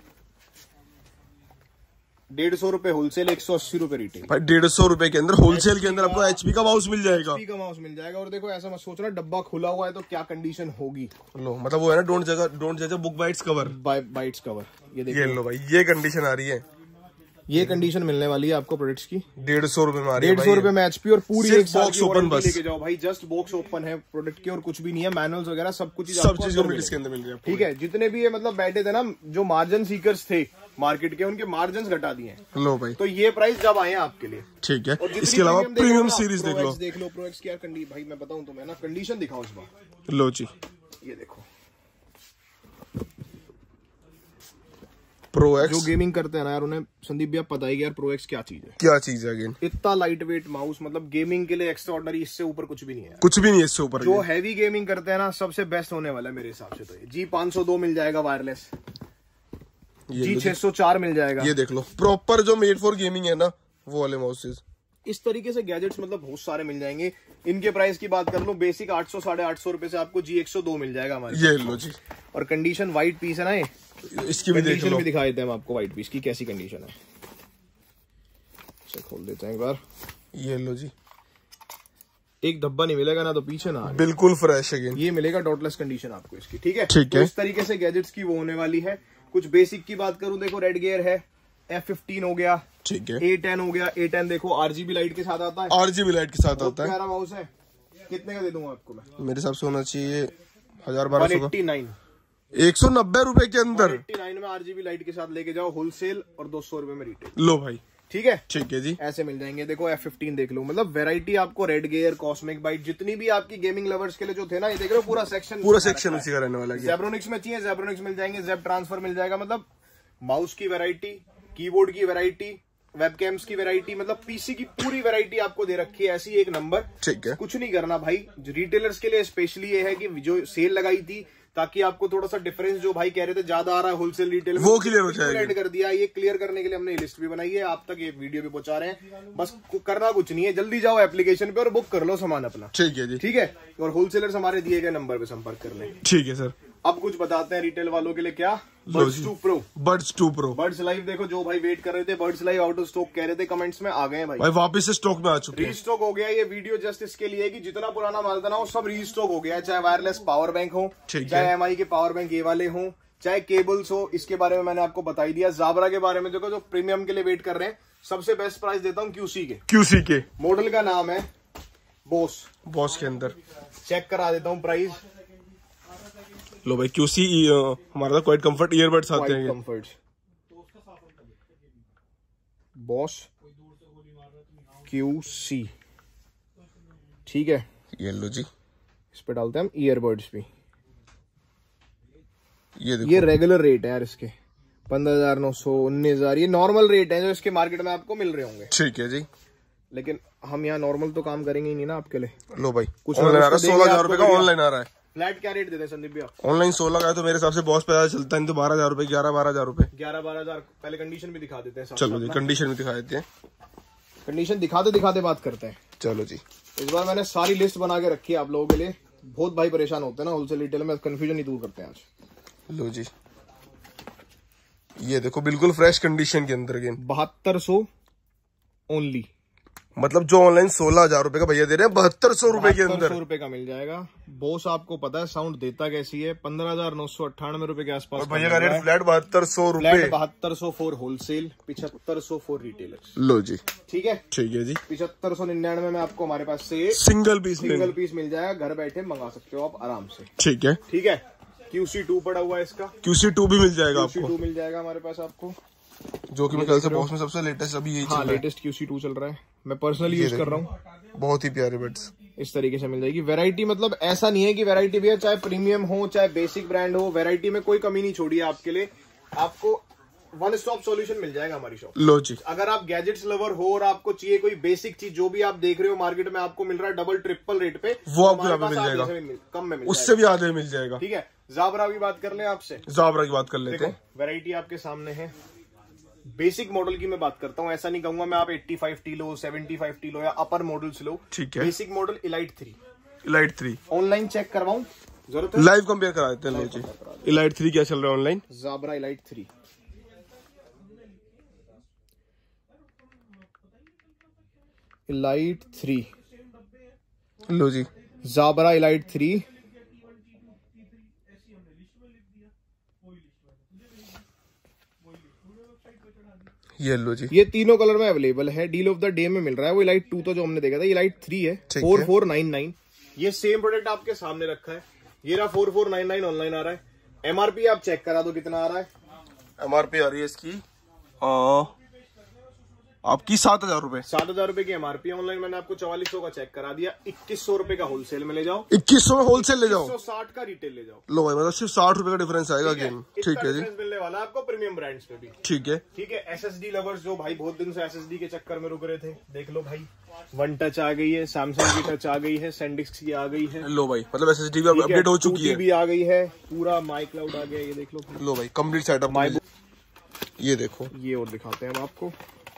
डेढ़ सौ रुपए होलसेल, एक सौ अस्सी रुपए रिटेल। भाई डेढ़ सौ रुपए के अंदर होलसेल के अंदर आपको एचपी का माउस मिल जाएगा। एचपी का माउस मिल जाएगा। और देखो ऐसा मत सोचना डब्बा खुला हुआ है तो क्या कंडीशन होगी। लो मतलब वो है ना, डोंट जगह डोंट जज book by its cover, by its cover. ये देखो, ये लो भाई, ये कंडीशन आ रही है, ये कंडीशन मिलने वाली है आपको प्रोडक्ट्स की। डेढ़ सौ रुपए में आ रही है। डेढ़ सौ रुपए में एचपी और पूरी सिर्फ एक साल बॉक्स की ओपन वारंटी बस। लेके जाओ भाई। जस्ट बॉक्स ओपन है प्रोडक्ट की और कुछ भी नहीं है, मैनुअल्स वगैरह सब कुछ सब चीज कंप्लीट इसके अंदर मिल रही है। ठीक है। जितने भी ये मतलब बैठे थे ना, जो मार्जिन सीकर्स थे मार्केट के, उनके मार्जिन घटा दिए हैं। लो भाई, तो ये प्राइस जब आए हैं आपके लिए। ठीक है। और जितनी इसके अलावा देखोगे प्रीमियम ना, सीरीज देख Pro लो, X देख लो, प्रो एक्स की यार कंडी भाई मैं बताऊं तुम्हें ना, कंडीशन दिखाओ इस बार। लो जी, ये देखो प्रो एक्स। जो गेमिंग करते हैं ना यार, उन्हें संदीप भैया पता है कि यार प्रो एक्स क्या चीज है। क्या चीज है अगेन? इतना लाइट वेट माउस, मतलब गेमिंग के लिए एक्स्ट्राऑर्डिनरी, इससे ऊपर कुछ भी नहीं है। कुछ भी नहीं है इससे ऊपर। जो हैवी गेमिंग करते हैं ना, सबसे बेस्ट होने वाला है मेरे हिसाब से। तो ये जी पाँच सौ दो मिल जाएगा वायरलेस, जी छह सौ चार मिल जाएगा। ये देख लो प्रॉपर जो मेड फॉर गेमिंग है ना, वो वाले माउसेस। इस तरीके से गैजेट्स मतलब बहुत सारे मिल जाएंगे। इनके प्राइस की बात कर लो, बेसिक आठ सौ साढ़े आठ सौ रुपए से आपको जी एक सौ दो मिल जाएगा हमारे। ये लो जी। और कंडीशन व्हाइट पीस है ना, ये इसकी भी देख लो, भी दिखा देते हैं हम आपको व्हाइट पीस की कैसी कंडीशन है। इसे खोल देते हैं एक बार। ये लो जी, एक धब्बा नहीं मिलेगा ना तो पीछे ना, बिल्कुल फ्रेश अगेन। ये मिलेगा डॉटलेस कंडीशन आपको इसकी, ठीक है। ठीक तो है। इस तरीके से गैजेट्स की वो होने वाली है। कुछ बेसिक की बात करूं, देखो रेड गियर है, एफ फिफ्टीन हो गया, ठीक है, ए टेन हो गया। ए टेन देखो आरजीबी लाइट के साथ आता है, आरजीबी लाइट के साथ आता है। प्यारा माउस है। कितने का दे दूंगा आपको मैं? मेरे हिसाब से होना चाहिए हजार बारह सौ का, एट्टी नाइन एक सौ नब्बे रुपए के अंदर। एट्टी नाइन में आरजीबी लाइट के साथ लेके जाओ होलसेल, और दो सौ रुपए में रिटेल। लो भाई, ठीक है, ठीक है जी। ऐसे मिल जाएंगे। देखो एफ फिफ्टीन देख लो, मतलब वेराइटी आपको रेड गियर, कॉस्मिक बाइट, जितनी भी आपकी गेमिंग लवर्स के लिए जो थे ना, ये देख रहे हो पूरा सेक्शन, पूरा सेक्शन उसी का रहने वाला है। ज़ेब्रोनिक्स में चाहिए ज़ेब्रोनिक्स मिल जाएंगे, ज़ेब ट्रांसफर मिल जाएगा। मतलब माउस की वैरायटी, कीबोर्ड की वैरायटी, वेबकैम्स की वैरायटी, मतलब पीसी की पूरी वैरायटी आपको दे रखी है ऐसी एक नंबर। ठीक है, कुछ नहीं करना भाई। रिटेलर्स के लिए स्पेशली ये है कि जो सेल लगाई थी, ताकि आपको थोड़ा सा डिफरेंस जो भाई कह रहे थे ज्यादा आ रहा है होलसेल रिटेल में, वो क्लियर हो जाएगा। ऐड कर दिया। ये क्लियर करने के लिए हमने लिस्ट भी बनाई है, आप तक ये वीडियो भी पहुंचा रहे हैं। बस करना कुछ नहीं है, जल्दी जाओ एप्लीकेशन पे और बुक कर लो सामान अपना। ठीक है जी, ठीक है। और होलसेलर्स हमारे दिए गए नंबर पे संपर्क कर लें। ठीक है सर। अब कुछ बताते हैं रिटेल वालों के लिए। क्या? Buds two pro. Buds two pro, buds live देखो, जो भाई वेट कर रहे थे buds live out of stock कह रहे थे कमेंट्स में, आ गए हैं भाई। भाई वापस से स्टॉक में आ चुके हैं, रीस्टॉक हो गया। ये वीडियो जस्ट इसके लिए कि जितना पुराना माल था ना, वो सब रीस्टॉक हो गया है। चाहे वायरलेस पावर बैंक हो, चाहे एमआई के पावर बैंक ये वाले हो, चाहे केबल्स हो, इसके बारे में मैंने आपको बता ही दिया। ज़ाबरा के बारे में देखो, जो प्रीमियम के लिए वेट कर रहे हैं, सबसे बेस्ट प्राइस देता हूँ क्यूसी के। क्यूसी के मॉडल का नाम है बोस। बॉस के अंदर चेक करा देता हूँ प्राइस। लो भाई, क्यूसी हमारा तो क्वाइट कंफर्ट ईयरबड्स आते हैं। कंफर्ट बॉस क्यूसी, ठीक है। ये लो जी, इस पे डालते हैं हम ईयरबड्स भी। ये देखो, ये रेगुलर रेट है यार इसके, पंद्रह हजार नौ सौ उन्नीस हजार ये नॉर्मल रेट है जो इसके मार्केट में आपको मिल रहे होंगे। ठीक है जी। लेकिन हम यहाँ नॉर्मल तो काम करेंगे ही नहीं ना आपके लिए। लो भाई, कुछ ऑनलाइन आ रहा है, सोलह हजार रुपए का ऑनलाइन आ रहा है। फ्लैट क्या रेट देते हैं संदीप भैया? ऑनलाइन सोलह का है तो मेरे हिसाब से बॉस पे ज्यादा चलता है, तो बारह हजार रुपए, ग्यारह बारह हजार रुपए। ग्यारह बारह हजार पहले कंडीशन भी दिखा देते हैं। चलो जी, कंडीशन भी दिखा देते हैं। कंडीशन दिखाते दिखाते बात करते हैं। चलो जी, इस बार मैंने सारी लिस्ट बना के रखी है आप लोगों के लिए। बहुत भाई परेशान होते हैं ना होलसेल रिटेल में, कंफ्यूजन ही दूर करते हैं आज। लो जी, ये देखो बिल्कुल फ्रेश कंडीशन के अंदर अगेन बहत्तर सौ ओनली, मतलब जो ऑनलाइन सोलह हजार रुपए का भैया दे रहे हैं, बहत्तर सौ रुपए के अंदर सौ रुपए का मिल जाएगा। बॉस आपको पता है साउंड देता कैसी है, पंद्रह हजार नौ सौ अट्ठानवे रुपए के आसपास। भैया का रेट फ्लैट बहत्तर सौ रुपए, बहत्तर सौ फॉर होलसेल, पिछहत्तर सौ फॉर रिटेलर। लो जी, ठीक है, ठीक है जी। पिछहत्तर सौ निन्यानवे में आपको हमारे पास से सिंगल पीस सिंगल पीस मिल जाएगा। घर बैठे मंगा सकते हो आप आराम से। ठीक है, ठीक है। क्यूसी टू पड़ा हुआ है इसका, क्यूसी टू भी मिल जाएगा क्यूसी आपको, टू मिल जाएगा हमारे पास आपको, जो कि मैं कल से बॉक्स में सबसे लेटेस्ट अभी यही हाँ, चल रहा है। लेटेस्ट क्यूसी टू चल रहा है, मैं पर्सनली यूज कर रहा हूँ। बहुत ही प्यारे बड्स इस तरीके से मिल जाएगी। वैरायटी मतलब ऐसा नहीं है कि वैरायटी भी है, चाहे प्रीमियम हो चाहे बेसिक ब्रांड हो, वैरायटी में कोई कमी नहीं छोड़ी है आपके लिए। आपको वन स्टॉप सॉल्यूशन मिल जाएगा हमारी शॉप। लो जी, अगर आप गैजेट्स लवर हो और आपको चाहिए कोई बेसिक चीज, जो भी आप देख रहे हो मार्केट में आपको मिल रहा है डबल ट्रिपल रेट पे, वो आपको हमारे यहाँ पे पास मिल आधे जाएगा, से मिल- कम में मिल उससे भी आधे मिल जाएगा। ठीक है। ज़ाबरा की बात कर ले आपसे, ज़ाबरा की बात कर लेते हैं। वैरायटी आपके सामने है। बेसिक मॉडल की मैं बात करता हूँ, ऐसा नहीं कहूंगा मैं आप पचासी टी लो, पचहत्तर टी लो या अपर मॉडल्स लो। ठीक है। Basic model elite three, elite three online check करवाऊं जरूरत है? लाइव कंपेयर करा देते हैं। लो जी, इलाइट थ्री क्या चल रहा है online? Jabra elite three, elite three, लो जी, ज़ाबरा इलाइट थ्री ये लो जी, ये तीनों कलर में अवेलेबल है। डील ऑफ द डे में मिल रहा है। वो इलाइट टू तो जो हमने देखा था, इलाइट थ्री है फोर फोर नाइन नाइन। ये सेम प्रोडक्ट आपके सामने रखा है। ये रहा four four nine nine online आ रहा है। एमआरपी आप चेक करा दो कितना आ रहा है। एमआरपी आ रही है इसकी आपकी सात हजार रुपए सात हजार रुपए की एमआरपी। ऑनलाइन मैंने आपको चौवालीस सौ का चेक करा दिया, इक्कीस सौ रुपए का होलसेल में ले जाओ, इक्कीस सौ में होलसेल ले जाओ, सौ साठ का रिटेल ले जाओ। लो भाई मतलब सिर्फ साठ रुपए का डिफरेंस आएगा गेम। ठीक है जी, मिलने वाला आपको प्रीमियम ब्रांड्स पे भी। ठीक है ठीक है। एसएसडी लवर्स जो भाई बहुत दिन से एसएसडी के चक्कर में रुक रहे थे, देख लो भाई, वन टच आ गई है, सैमसंग की टच आ गई है, सैंडिस्क की आ गई है। लो भाई मतलब एसएसडी भी अपडेट हो चुकी है, भी आ गई है, पूरा माई क्लाउड आ गया, ये देख लो। लो भाई कंप्लीट सेटअप। ये देखो, ये और दिखाते हैं हम आपको,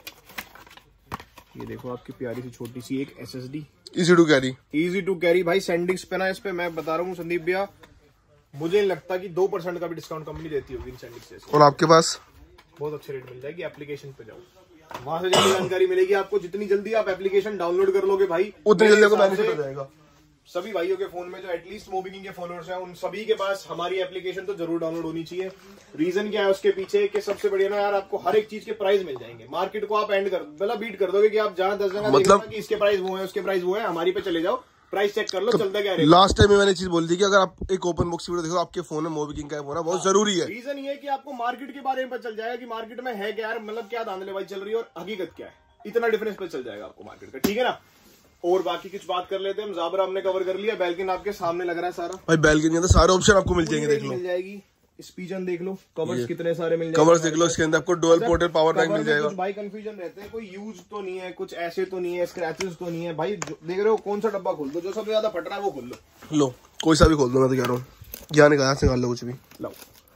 ये देखो आपकी प्यारी सी छोटी सी एक SSD, easy to carry, easy to carry भाई। सैंडिस्क पे ना, इस पे मैं बता रहा हूँ संदीप भैया, मुझे लगता कि दो परसेंट का भी डिस्काउंट कंपनी देती होगी इन सैंडिस्क से। और आपके पास बहुत अच्छे रेट मिल जाएगी। एप्लीकेशन पे जाओ, वहां से जल्दी जानकारी मिलेगी आपको। जितनी जल्दी आप एप्लीकेशन डाउनलोड कर लोगे भाई, उतनी जल्दी आपको बेनिफिट हो जाएगा। सभी भाइयों के फोन में जो एटलीस्ट मोबिकिंग के फॉलोअर्स हैं, उन सभी के पास हमारी एप्लीकेशन तो जरूर डाउनलोड होनी चाहिए। रीजन क्या है उसके पीछे कि सबसे बढ़िया ना यार, आपको हर एक चीज के प्राइस मिल जाएंगे। मार्केट को आप एंड कर मतलब बीट कर दोगे कि आप जहां दस जगह मतलब कि इसके प्राइस वो है, उसके प्राइस वो है, हमारी पे चले जाओ, प्राइस चेक कर लो, चलता क्या है। लास्ट टाइम में मैंने चीज बोल दी कि अगर आप एक ओपन बॉक्स वीडियो देखो, आपके फोन में मोबिकिंग का होना बहुत जरूरी है। रीजन ये है कि आपको मार्केट के बारे में पता चल जाएगा कि मार्केट में है क्या यार, मतलब क्या धांधलेबाजी चल रही है और हकीकत क्या है, इतना डिफरेंस पता चल जाएगा आपको मार्केट का। ठीक है ना। और बाकी कुछ बात कर लेते हैं हम। ज़ाबरा हमने कवर कर लिया, बैल्कन आपके सामने लग रहा है सारा भाई। बैल्कन के अंदर सारे ऑप्शन आपको मिल जाएंगे, देख लो, मिल जाएगी। स्पीचन देख लो, कवर्स कितने सारे मिल जाएंगे, कवर्स देख लो, इसके अंदर आपको डुअल पोर्टेड पावर बैंक मिल जाएगा। कुछ भाई कंफ्यूजन रहते हैं, कोई यूज तो नहीं है, कुछ ऐसे तो नहीं है, स्क्रैचेस तो नहीं है भाई। देख रहे हो कौन सा डब्बा खोल दो, जो सबसे ज्यादा फट रहा है वो खोल लो। लो कोई सा भी खोल दो, मैं तो कह रहा हूँ, यहाँ निकाल से निकाल लो कुछ भी। लो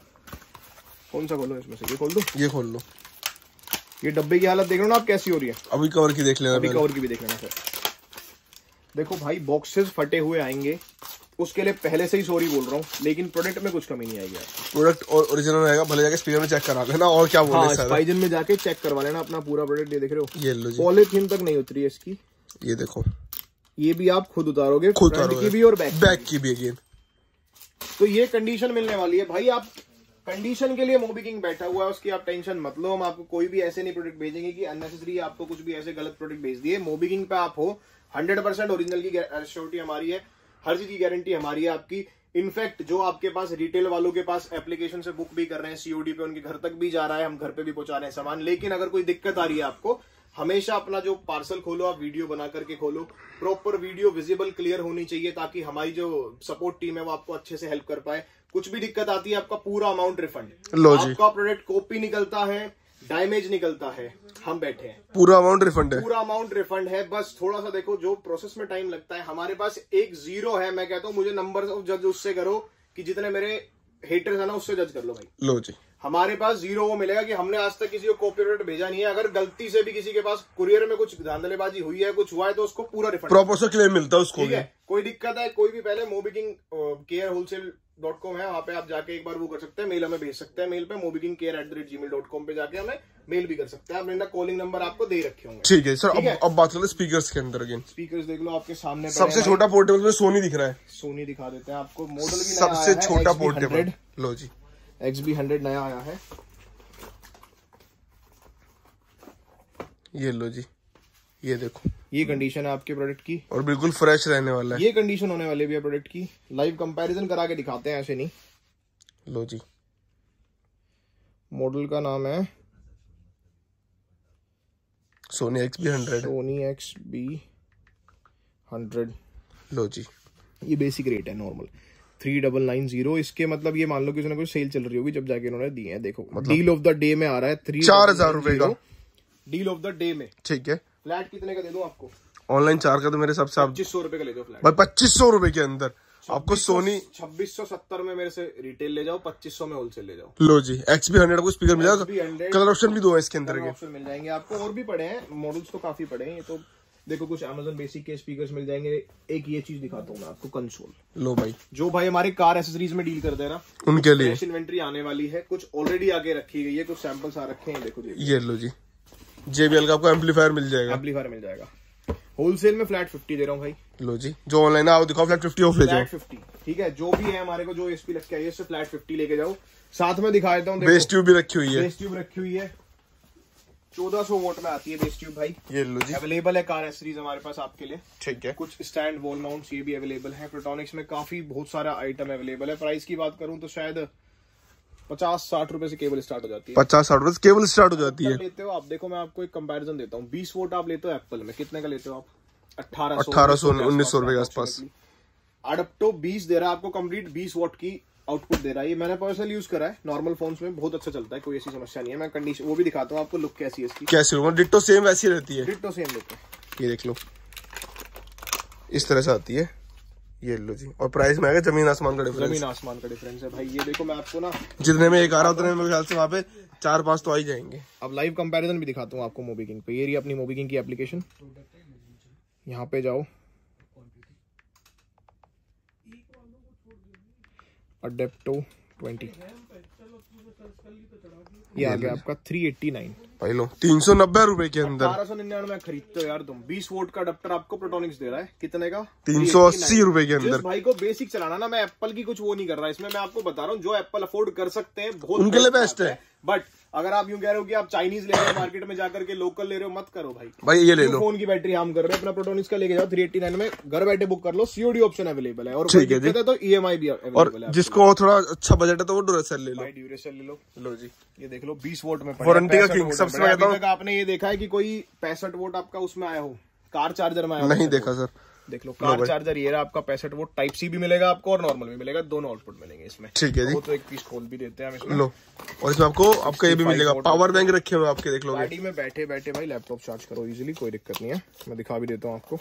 कौन सा खोलो इसमें से, ये खोल दो, ये खोल लो। ये डब्बे की हालत देख लो ना आप कैसी हो रही है। अभी कवर की देख लेना, अभी कवर की भी देख लेना सर। देखो भाई बॉक्सेस फटे हुए आएंगे, उसके लिए पहले से ही सॉरी बोल रहा हूँ, लेकिन प्रोडक्ट में कुछ कमी नहीं आएगी। प्रोडक्ट और ओरिजिनल रहेगा, भले जाके स्पीकर में चेक करा लेना, और क्या बोल रहे हैं, स्पाइजन में जाके चेक करवा लेना अपना पूरा प्रोडक्ट। ये देख रहे हो, ये लो जी, पॉलीथीन तक नहीं उतरी है इसकी, ये देखो, ये भी आप खुद उतारोगे, खुद फ्रंट की भी और बैक बैक की भी अगेन। तो ये कंडीशन मिलने वाली है भाई। आप कंडीशन के लिए मोबिकिंग बैठा हुआ है, उसकी आप टेंशन मत लो। हम आपको कोई भी ऐसे नहीं प्रोडक्ट भेजेंगे कि अननेसेसरी आपको कुछ भी ऐसे गलत प्रोडक्ट भेज दिए। मोबिकिंग पे आप हो, हंड्रेड परसेंट ओरिजिनल की श्योरिटी हमारी है, हर चीज की गारंटी हमारी है आपकी। इनफैक्ट जो आपके पास रिटेल वालों के पास एप्लीकेशन से बुक भी कर रहे हैं, सीओडी पे उनके घर तक भी जा रहा है, हम घर पे भी पहुंचा रहे हैं सामान। लेकिन अगर कोई दिक्कत आ रही है आपको, हमेशा अपना जो पार्सल खोलो, आप वीडियो बना करके खोलो, प्रॉपर वीडियो विजिबल क्लियर होनी चाहिए, ताकि हमारी जो सपोर्ट टीम है वो आपको अच्छे से हेल्प कर पाए। कुछ भी दिक्कत आती है, आपका पूरा अमाउंट रिफंड। आपका प्रोडक्ट कॉपी निकलता है, डैमेज निकलता है, हम बैठे हैं, पूरा अमाउंट रिफंड है, पूरा अमाउंट रिफंड है। बस थोड़ा सा देखो, जो प्रोसेस में टाइम लगता है, हमारे पास एक जीरो है। मैं कहता हूँ मुझे नंबर जज उससे करो कि जितने मेरे हेटर्स है ना, उससे जज कर लो भाई। लो जी, हमारे पास जीरो वो मिलेगा कि हमने आज तक किसी को कॉपी प्रोडक्ट भेजा नहीं है। अगर गलती से भी किसी के पास कुरियर में कुछ धांधलेबाजी हुई है, कुछ हुआ है, तो उसको पूरा रिफंड, प्रॉपर से क्लेम मिलता है उसको। ठीक है, कोई दिक्कत है कोई भी, पहले Mobiking care wholesale dot com है, वहां पे आप जाके एक बार वो कर सकते हैं, मेल हमें भेज सकते हैं, मेल पे Mobiking care at the rate gmail dot com पे जाके हमें मेल भी कर सकते हैं। अपने कॉलिंग नंबर आपको दे रखे होंगे। ठीक है सर। अब, अब बात करते हैं स्पीकर्स के अंदर। अगेन स्पीकर्स देख लो आपके सामने, सबसे छोटा पोर्टेबल में सोनी दिख रहा है, सोनी दिखा देते हैं आपको। मॉडल भी सबसे छोटा पोर्टेबल, लो जी, एक्स बी हंड्रेड नया आया है, ये लो जी, ये देखो, ये कंडीशन है आपके प्रोडक्ट की, और बिल्कुल फ्रेश रहने वाला है। ये कंडीशन होने वाली भी है प्रोडक्ट की। लाइव कंपैरिजन करा के दिखाते हैं, ऐसे नहीं। लो जी, मॉडल का नाम है Sony X B hundred, Sony X B hundred. लो जी, ये बेसिक रेट है normal three double nine zero. इसके मतलब ये मान लो कि उसने कोई सेल चल रही होगी, जब जाके उन्होंने दिए हैं। देखो मतलब डील ऑफ द डे में आ रहा है, थ्री चार हजार रुपए का डील ऑफ द डे में। ठीक है, फ्लैट कितने का दे दूं आपको? ऑनलाइन चार का तो मेरे हिसाब से आप पच्चीस सौ रुपए का ले जाओ फ्लैट भाई, पच्चीस सौ रुपए के अंदर आपको सोनी छब्बीस सौ सत्तर में मेरे से रिटेल ले जाओ, पच्चीस सौ में होलसेल ले जाओ। लो जी, एक्स बी हंड्रेड को स्पीकर मिल जाएगा, कलर ऑप्शन भी दो है इसके अंदर, ऑप्शन मिल जाएंगे आपको। और भी पड़े हैं मॉडल्स तो काफी पड़े हैं। ये तो देखो कुछ अमेजन बेसिक के स्पीकर्स मिल जाएंगे। एक ये चीज दिखाता हूँ मैं आपको, कंसोल। लो भाई, जो भाई हमारे कार एसेसरीज में डील करते हैं ना, उनके लिए इन्वेंट्री आने वाली है, कुछ ऑलरेडी आगे रखी गई है, कुछ सैंपल्स आ रखे हैं। देखो ये लो जी, जेबीएल का आपको एम्पलीफायर मिल जाएगा, एम्पलीफायर मिल जाएगा। होलसेल में फ्लैट फिफ्टी दे रहा हूँ भाई। लो जी, जो ऑनलाइन आओ दिखाओ, फ्लैट फिफ्टी ऑफ ले जाओ, फ्लैट फिफ्टी। ठीक है, जो भी है हमारे को, जो एसपी लग के आई है, फ्लैट फिफ्टी लेके जाओ। साथ में दिखा देता हूँ, बेस ट्यूब भी रखी हुई है, बेस ट्यूब रखी हुई है, चौदह सौ वोट में आती है बेस ट्यूब भाई। ये लो जी, अवेलेबल है कार एसेसरीज हमारे पास आपके लिए। ठीक है, कुछ स्टैंड वॉल माउंट्स ये भी अवेलेबल है। प्रोटोनिक्स में काफी बहुत सारा आइटम अवेलेबल है। प्राइस की बात करूं तो शायद पचास साठ रुपए से केबल स्टार्ट हो जाती है। पचास साठ रुपए से केबल स्टार्ट हो जाती है। लेते हो आप, देखो मैं आपको एक कंपैरिजन देता हूँ। बीस वोट आप लेते हो एप्पल में, कितने का लेते हो आप? अठारह अठारह सौ उन्नीस सौ रुपए के आसपास। अडप्टो बीस दे रहा है आपको, कंप्लीट बीस वोट की आउटपुट दे रहा है। ये मैंने पर्सनली यूज करा है, नॉर्मल फोन्स में बहुत अच्छा चलता है, कोई ऐसी समस्या नहीं है। मैं कंडीशन वो भी दिखाता हूँ आपको, लुक कैसी है इसकी। कैसी होगा? डिट्टो सेम वैसी रहती है। डिट्टो सेम लुक है। ये देख लो, इस तरह से आती है। ये लो जी, और प्राइस में आएगा जमीन आसमान का डिफरेंस। जमीन आसमान का डिफरेंस है भाई। ये देखो मैं आपको ना, जितने में एक आ रहा उतने में मेरे ख्याल से वहाँ पे चार पांच तो आ ही जाएंगे। अब लाइव कंपैरिजन भी दिखाता हूँ आपको मोबीकिंग पे। ये रही अपनी मोबीकिंग की एप्लीकेशन, यहाँ पे जाओ, अडेप्टो ट्वेंटी, ये आ गया आपका थ्री एट्टी नाइन। भाई लो, तीन सौ नब्बे रुपए के अंदर अठारह सौ निन्यानवे में खरीदते हो यार तुम। बीस वोट का अडेप्टर आपको प्रोटोनिक्स दे रहा है, कितने का? तीन सौ अस्सी रुपए के अंदर। जिस भाई को बेसिक चलाना ना, मैं एप्पल की कुछ वो नहीं कर रहा इसमें, मैं आपको बता रहा हूँ जो एप्पल अफोर्ड कर सकते हैं बहुत उनके लिए बेस्ट है। बट अगर आप यूं कह रहे हो कि आप चाइनीज ले रहे हो, मार्केट में जाकर के लोकल ले रहे हो, मत करो भाई। भाई ये ले लो, फोन की बैटरी हम कर रहे हैं, अपना प्रोटोनिक्स का लेके जाओ, थ्री एट्टी नाइन में घर बैठे बुक कर लो, सीओडी ऑप्शन अवेलेबल है, और ठीक है जी, तो ईएमआई भी अवेलेबल है। और जिसको थोड़ा अच्छा बजट है तो वो ड्यूरेसेल ले लो। भाई ड्यूरेसेल ले लो। लो जी, ये देख लो, बीस वोट में वारंटी का किंग सबसे पहले तक आपने ये देखा है कि कोई पैंसठ वोट आपका उसमें आया हो, कार चार्जर में आया हो? नहीं देखा सर। देख लो, कार चार्जर ये रहा आपका पैंसठ वोट, टाइप सी भी मिलेगा आपको और नॉर्मल भी मिलेगा, दोनों आउटपुट मिलेंगे इसमें। ठीक है जी, वो तो एक पीस खोल भी देते हैं हम इसमें। लो, और इसमें आपको आपका ये भी मिलेगा, पावर बैंक रखे हुए आपके, देख लो। गाड़ी में बैठे बैठे भाई लैपटॉप चार्ज करो इजीली, कोई दिक्कत नहीं है। मैं दिखा भी देता हूँ आपको।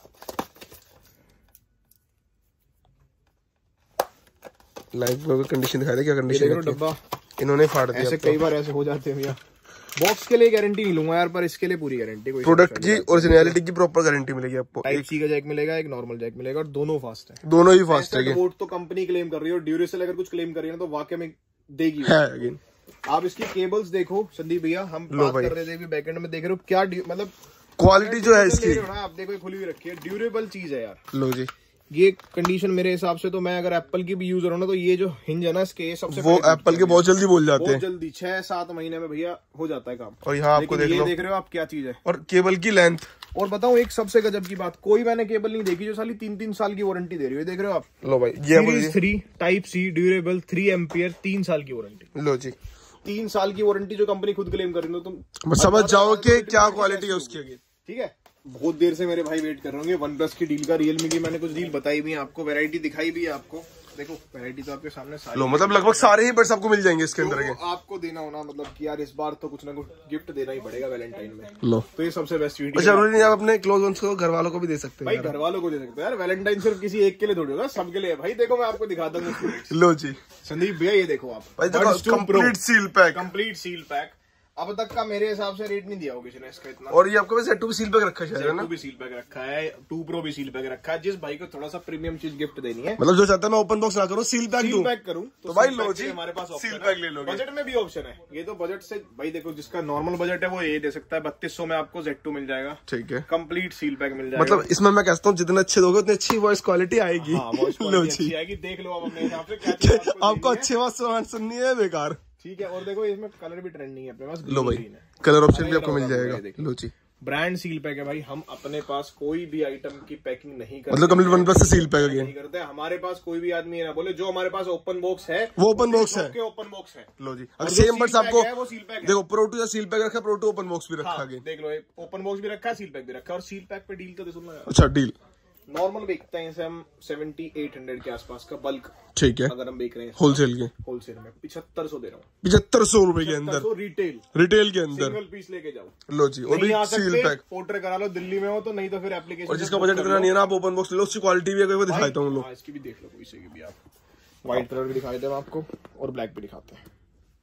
लाइव कंडीशन दिखा दे, क्या कंडीशन है? डब्बा इन्होंने फाड़ दिया। ऐसे कई बार ऐसे हो जाते हैं भैया। बॉक्स के लिए गारंटी नहीं लूंगा यार, पर इसके लिए पूरी गारंटी। प्रोडक्ट की ओरिजिनलिटी की प्रॉपर गारंटी मिलेगी आपको। टाइप सी का जैक मिलेगा, एक नॉर्मल जैक मिलेगा, और दोनों फास्ट है। दोनों ही फास्ट है। वोट तो कंपनी क्लेम कर रही है, और ड्यूरेसेल अगर कुछ क्लेम कर रही है तो वाकई में देगी है। अगेन आप इसकी केबल्स देखो संदीप भैया, हम बात कर रहे थे बैकएंड में, देख रहे हो क्या मतलब क्वालिटी जो है इसकी। आप देखो खुली हुई रखी है, ड्यूरेबल चीज है यार। लो जी, ये कंडीशन मेरे हिसाब से तो, मैं अगर एप्पल की भी यूजर हूं ना, तो ये जो हिंज है ना इसके, ये सबसे वो एप्पल के बहुत जल्दी बोल जाते हैं, बहुत जल्दी छह सात महीने में भैया हो जाता है काम। और यहाँ आपको देख लो, देख रहे हो आप क्या चीज है, और केबल की लेंथ। और बताऊं एक सबसे गजब की बात, कोई मैंने केबल नहीं देखी जो साली तीन तीन साल की वारंटी दे रही है। देख रहे हो आप, लो भाई, ये three type C durable three ampere, तीन साल की वारंटी। लो जी, तीन साल की वारंटी जो कंपनी खुद क्लेम कर रही है, तुम समझ जाओ कि क्या क्वालिटी है उसकी। ठीक है, बहुत देर से मेरे भाई वेट कर रहे होंगे वन प्लस की डील का। रियलमी की मैंने कुछ डील बताई भी है आपको, वैरायटी दिखाई भी है आपको। देखो वैरायटी तो आपके सामने सारी, लो मतलब लगभग सारे ही बर्ड्स आपको मिल जाएंगे इसके अंदर के। आपको देना होना मतलब कि यार इस बार तो कुछ ना कुछ गिफ्ट देना ही पड़ेगा वैलेंटाइन में। लो, तो ये सबसे बेस्ट वीडियो। जरूरी नहीं आप अपने क्लोज वंस को, घर वालों को भी दे सकते हैं भाई, घर वालों को दे सकते हैं यार। वैलेंटाइन सिर्फ किसी एक के लिए थोड़ी होगा, सबके लिए भाई। देखो मैं आपको दिखाता हूँ। लो जी संदीप भैया, ये देखो आप भाई, complete seal pack, complete seal pack. अब तक का मेरे हिसाब से रेट नहीं दिया होगा किसी ने इसका इतना। और ये आपको वैसे टू भी सील पैक रखा है ना? टू भी सील पैक रखा है, टू प्रो भी सील पैक रखा है। जिस भाई को थोड़ा सा प्रीमियम चीज गिफ्ट देनी है, मतलब जो चाहता है मैं ओपन बॉक्स ना करूँ, सील पैक दूं, पैक करूं, तो भाई लो जी, हमारे पास सील पैक ले लो। बजट में भी ऑप्शन है, ये तो बजट से भाई देखो, जिसका नॉर्मल बजट है वो ये दे सकता है। बत्तीस सौ में आपको जेड टू मिल जाएगा। ठीक है, कंप्लीट सील पैक मिल जाएगा। मतलब इसमें मैं कहता हूँ जितने अच्छे दोगे उतनी अच्छी वॉइस क्वालिटी आएगी। लो जी, देख लो आप अपने हिसाब से, आपको अच्छी बात सुननी है बेकार। ठीक है, और देखो इसमें कलर भी ट्रेंडिंग है अपने पास। लो भाई, कलर ऑप्शन भी आपको मिल जाएगा। लो जी, ब्रांड सील पैक है भाई। हम अपने पास कोई भी आइटम की पैकिंग नहीं करते, मतलब कंप्लीट वन प्लस से सील पैक नहीं करते। हमारे पास कोई भी आदमी है ना बोले जो हमारे पास ओपन बॉक्स है, वो ओपन बॉक्स है, ओपन बॉक्स है। लो जी, अगर सेम बट्स आपको देखो, प्रो टू सील पैक रखा, प्रो टू ओपन बॉक्स भी रखा। देख लो, ओपन बॉक्स भी रखा है, सील पैक भी रखा है। और सील पैक पे डील तो सुनना, अच्छा डील नॉर्मल बेचते हैं इसे हम सेवेंटी एट हंड्रेड के आसपास का बल्क। ठीक है, अगर हम बेच रहे हैं होलसेल के, होलसेल में पिछहत्तर सौ दे रहा हूँ। पिछहत्तर सौ रुपए के अंदर रिटेल, रिटेल के अंदर सिंगल पीस लेके जाओ। लो जी, और भी सील पैक, ऑर्डर करा लो दिल्ली में हो तो, नहीं तो फिर एप्लीकेशन। और जिसका बजट इतना नहीं है ना, आप ओपन बॉक्स ले लो, उसकी क्वालिटी भी अगर दिखाता हूँ। लो इसकी भी देख लो, कोई से भी आप व्हाइट कलर भी दिखाई दे आपको, और ब्लैक भी दिखाते हैं।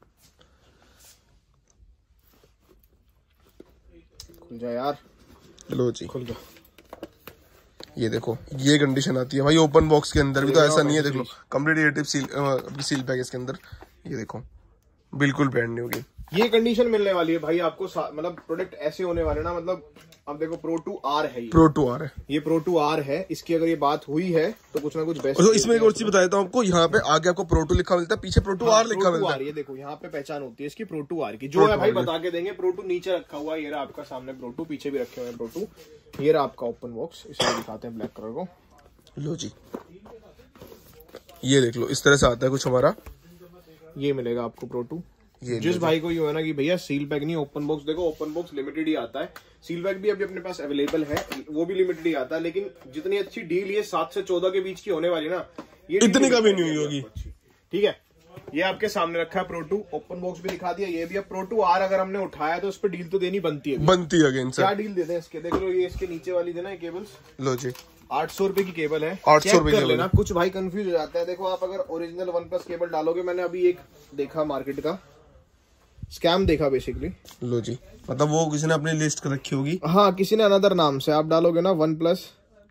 खुल जा यार, लो जी, खुल जा। ये देखो, ये कंडीशन आती है भाई ओपन बॉक्स के अंदर भी, तो ऐसा नहीं है। देख लो, complete additive seal seal pack इसके अंदर। ये देखो, बिल्कुल ब्रांड न्यू होगी। ये कंडीशन मिलने वाली है भाई आपको, मतलब प्रोडक्ट ऐसे होने वाले ना, मतलब अब देखो प्रो टू आर है, ये प्रो टू आर है, ये प्रो टू आर है। इसकी अगर ये बात हुई है तो कुछ ना कुछ बेस्ट। तो इसमें एक और चीज बता देता हूँ आपको, यहाँ पे आगे आपको प्रो टू लिखा मिलता है, पीछे प्रो टू आर लिखा मिलता है। ये देखो यहाँ पे पहचान होती है इसकी प्रो टू आर की, जो है भाई बता के देंगे। प्रो टू नीचे रखा हुआ है, ये रहा आपका सामने प्रो टू, पीछे भी रखे हुए हैं प्रो टू। ये रहा आपका ओपन बॉक्स, इसमें दिखाते हैं ब्लैक कलर को। लो जी, ये देख लो, इस तरह से आता है कुछ हमारा। ये मिलेगा आपको प्रो टू। ये जिस भाई को ये है ना कि भैया सील पैक नहीं ओपन बॉक्स, देखो ओपन बॉक्स लिमिटेड ही आता है, सील पैक भी अभी अपने पास अवेलेबल है, वो भी लिमिटेड ही आता है, लेकिन जितनी अच्छी डील ये सात से चौदह के बीच की होने वाली ना, ये इतनी कभी नहीं हुई होगी। ठीक है, ये आपके सामने रखा है प्रो टू, ओपन बॉक्स भी दिखा दिया। ये भी अब प्रो टू आर अगर हमने उठाया तो उस पर डील तो देनी बनती है, बनती है अगेन सर। क्या डील देते हैं इसके, देख लो ये इसके नीचे वाली देना है केबल्स, लो जी आठ सौ रुपए की केबल है, आठ सौ रुपए चेक की कर लेना। कुछ भाई कंफ्यूज हो जाता है, देखो आप अगर ओरिजिनल वन प्लस केबल डालोगे, मैंने अभी एक देखा मार्केट का स्कैम देखा बेसिकली। लो जी, मतलब वो किसी ने अपनी लिस्ट कर रखी होगी। हाँ, किसी ने अनदर नाम से आप डालोगे ना one plus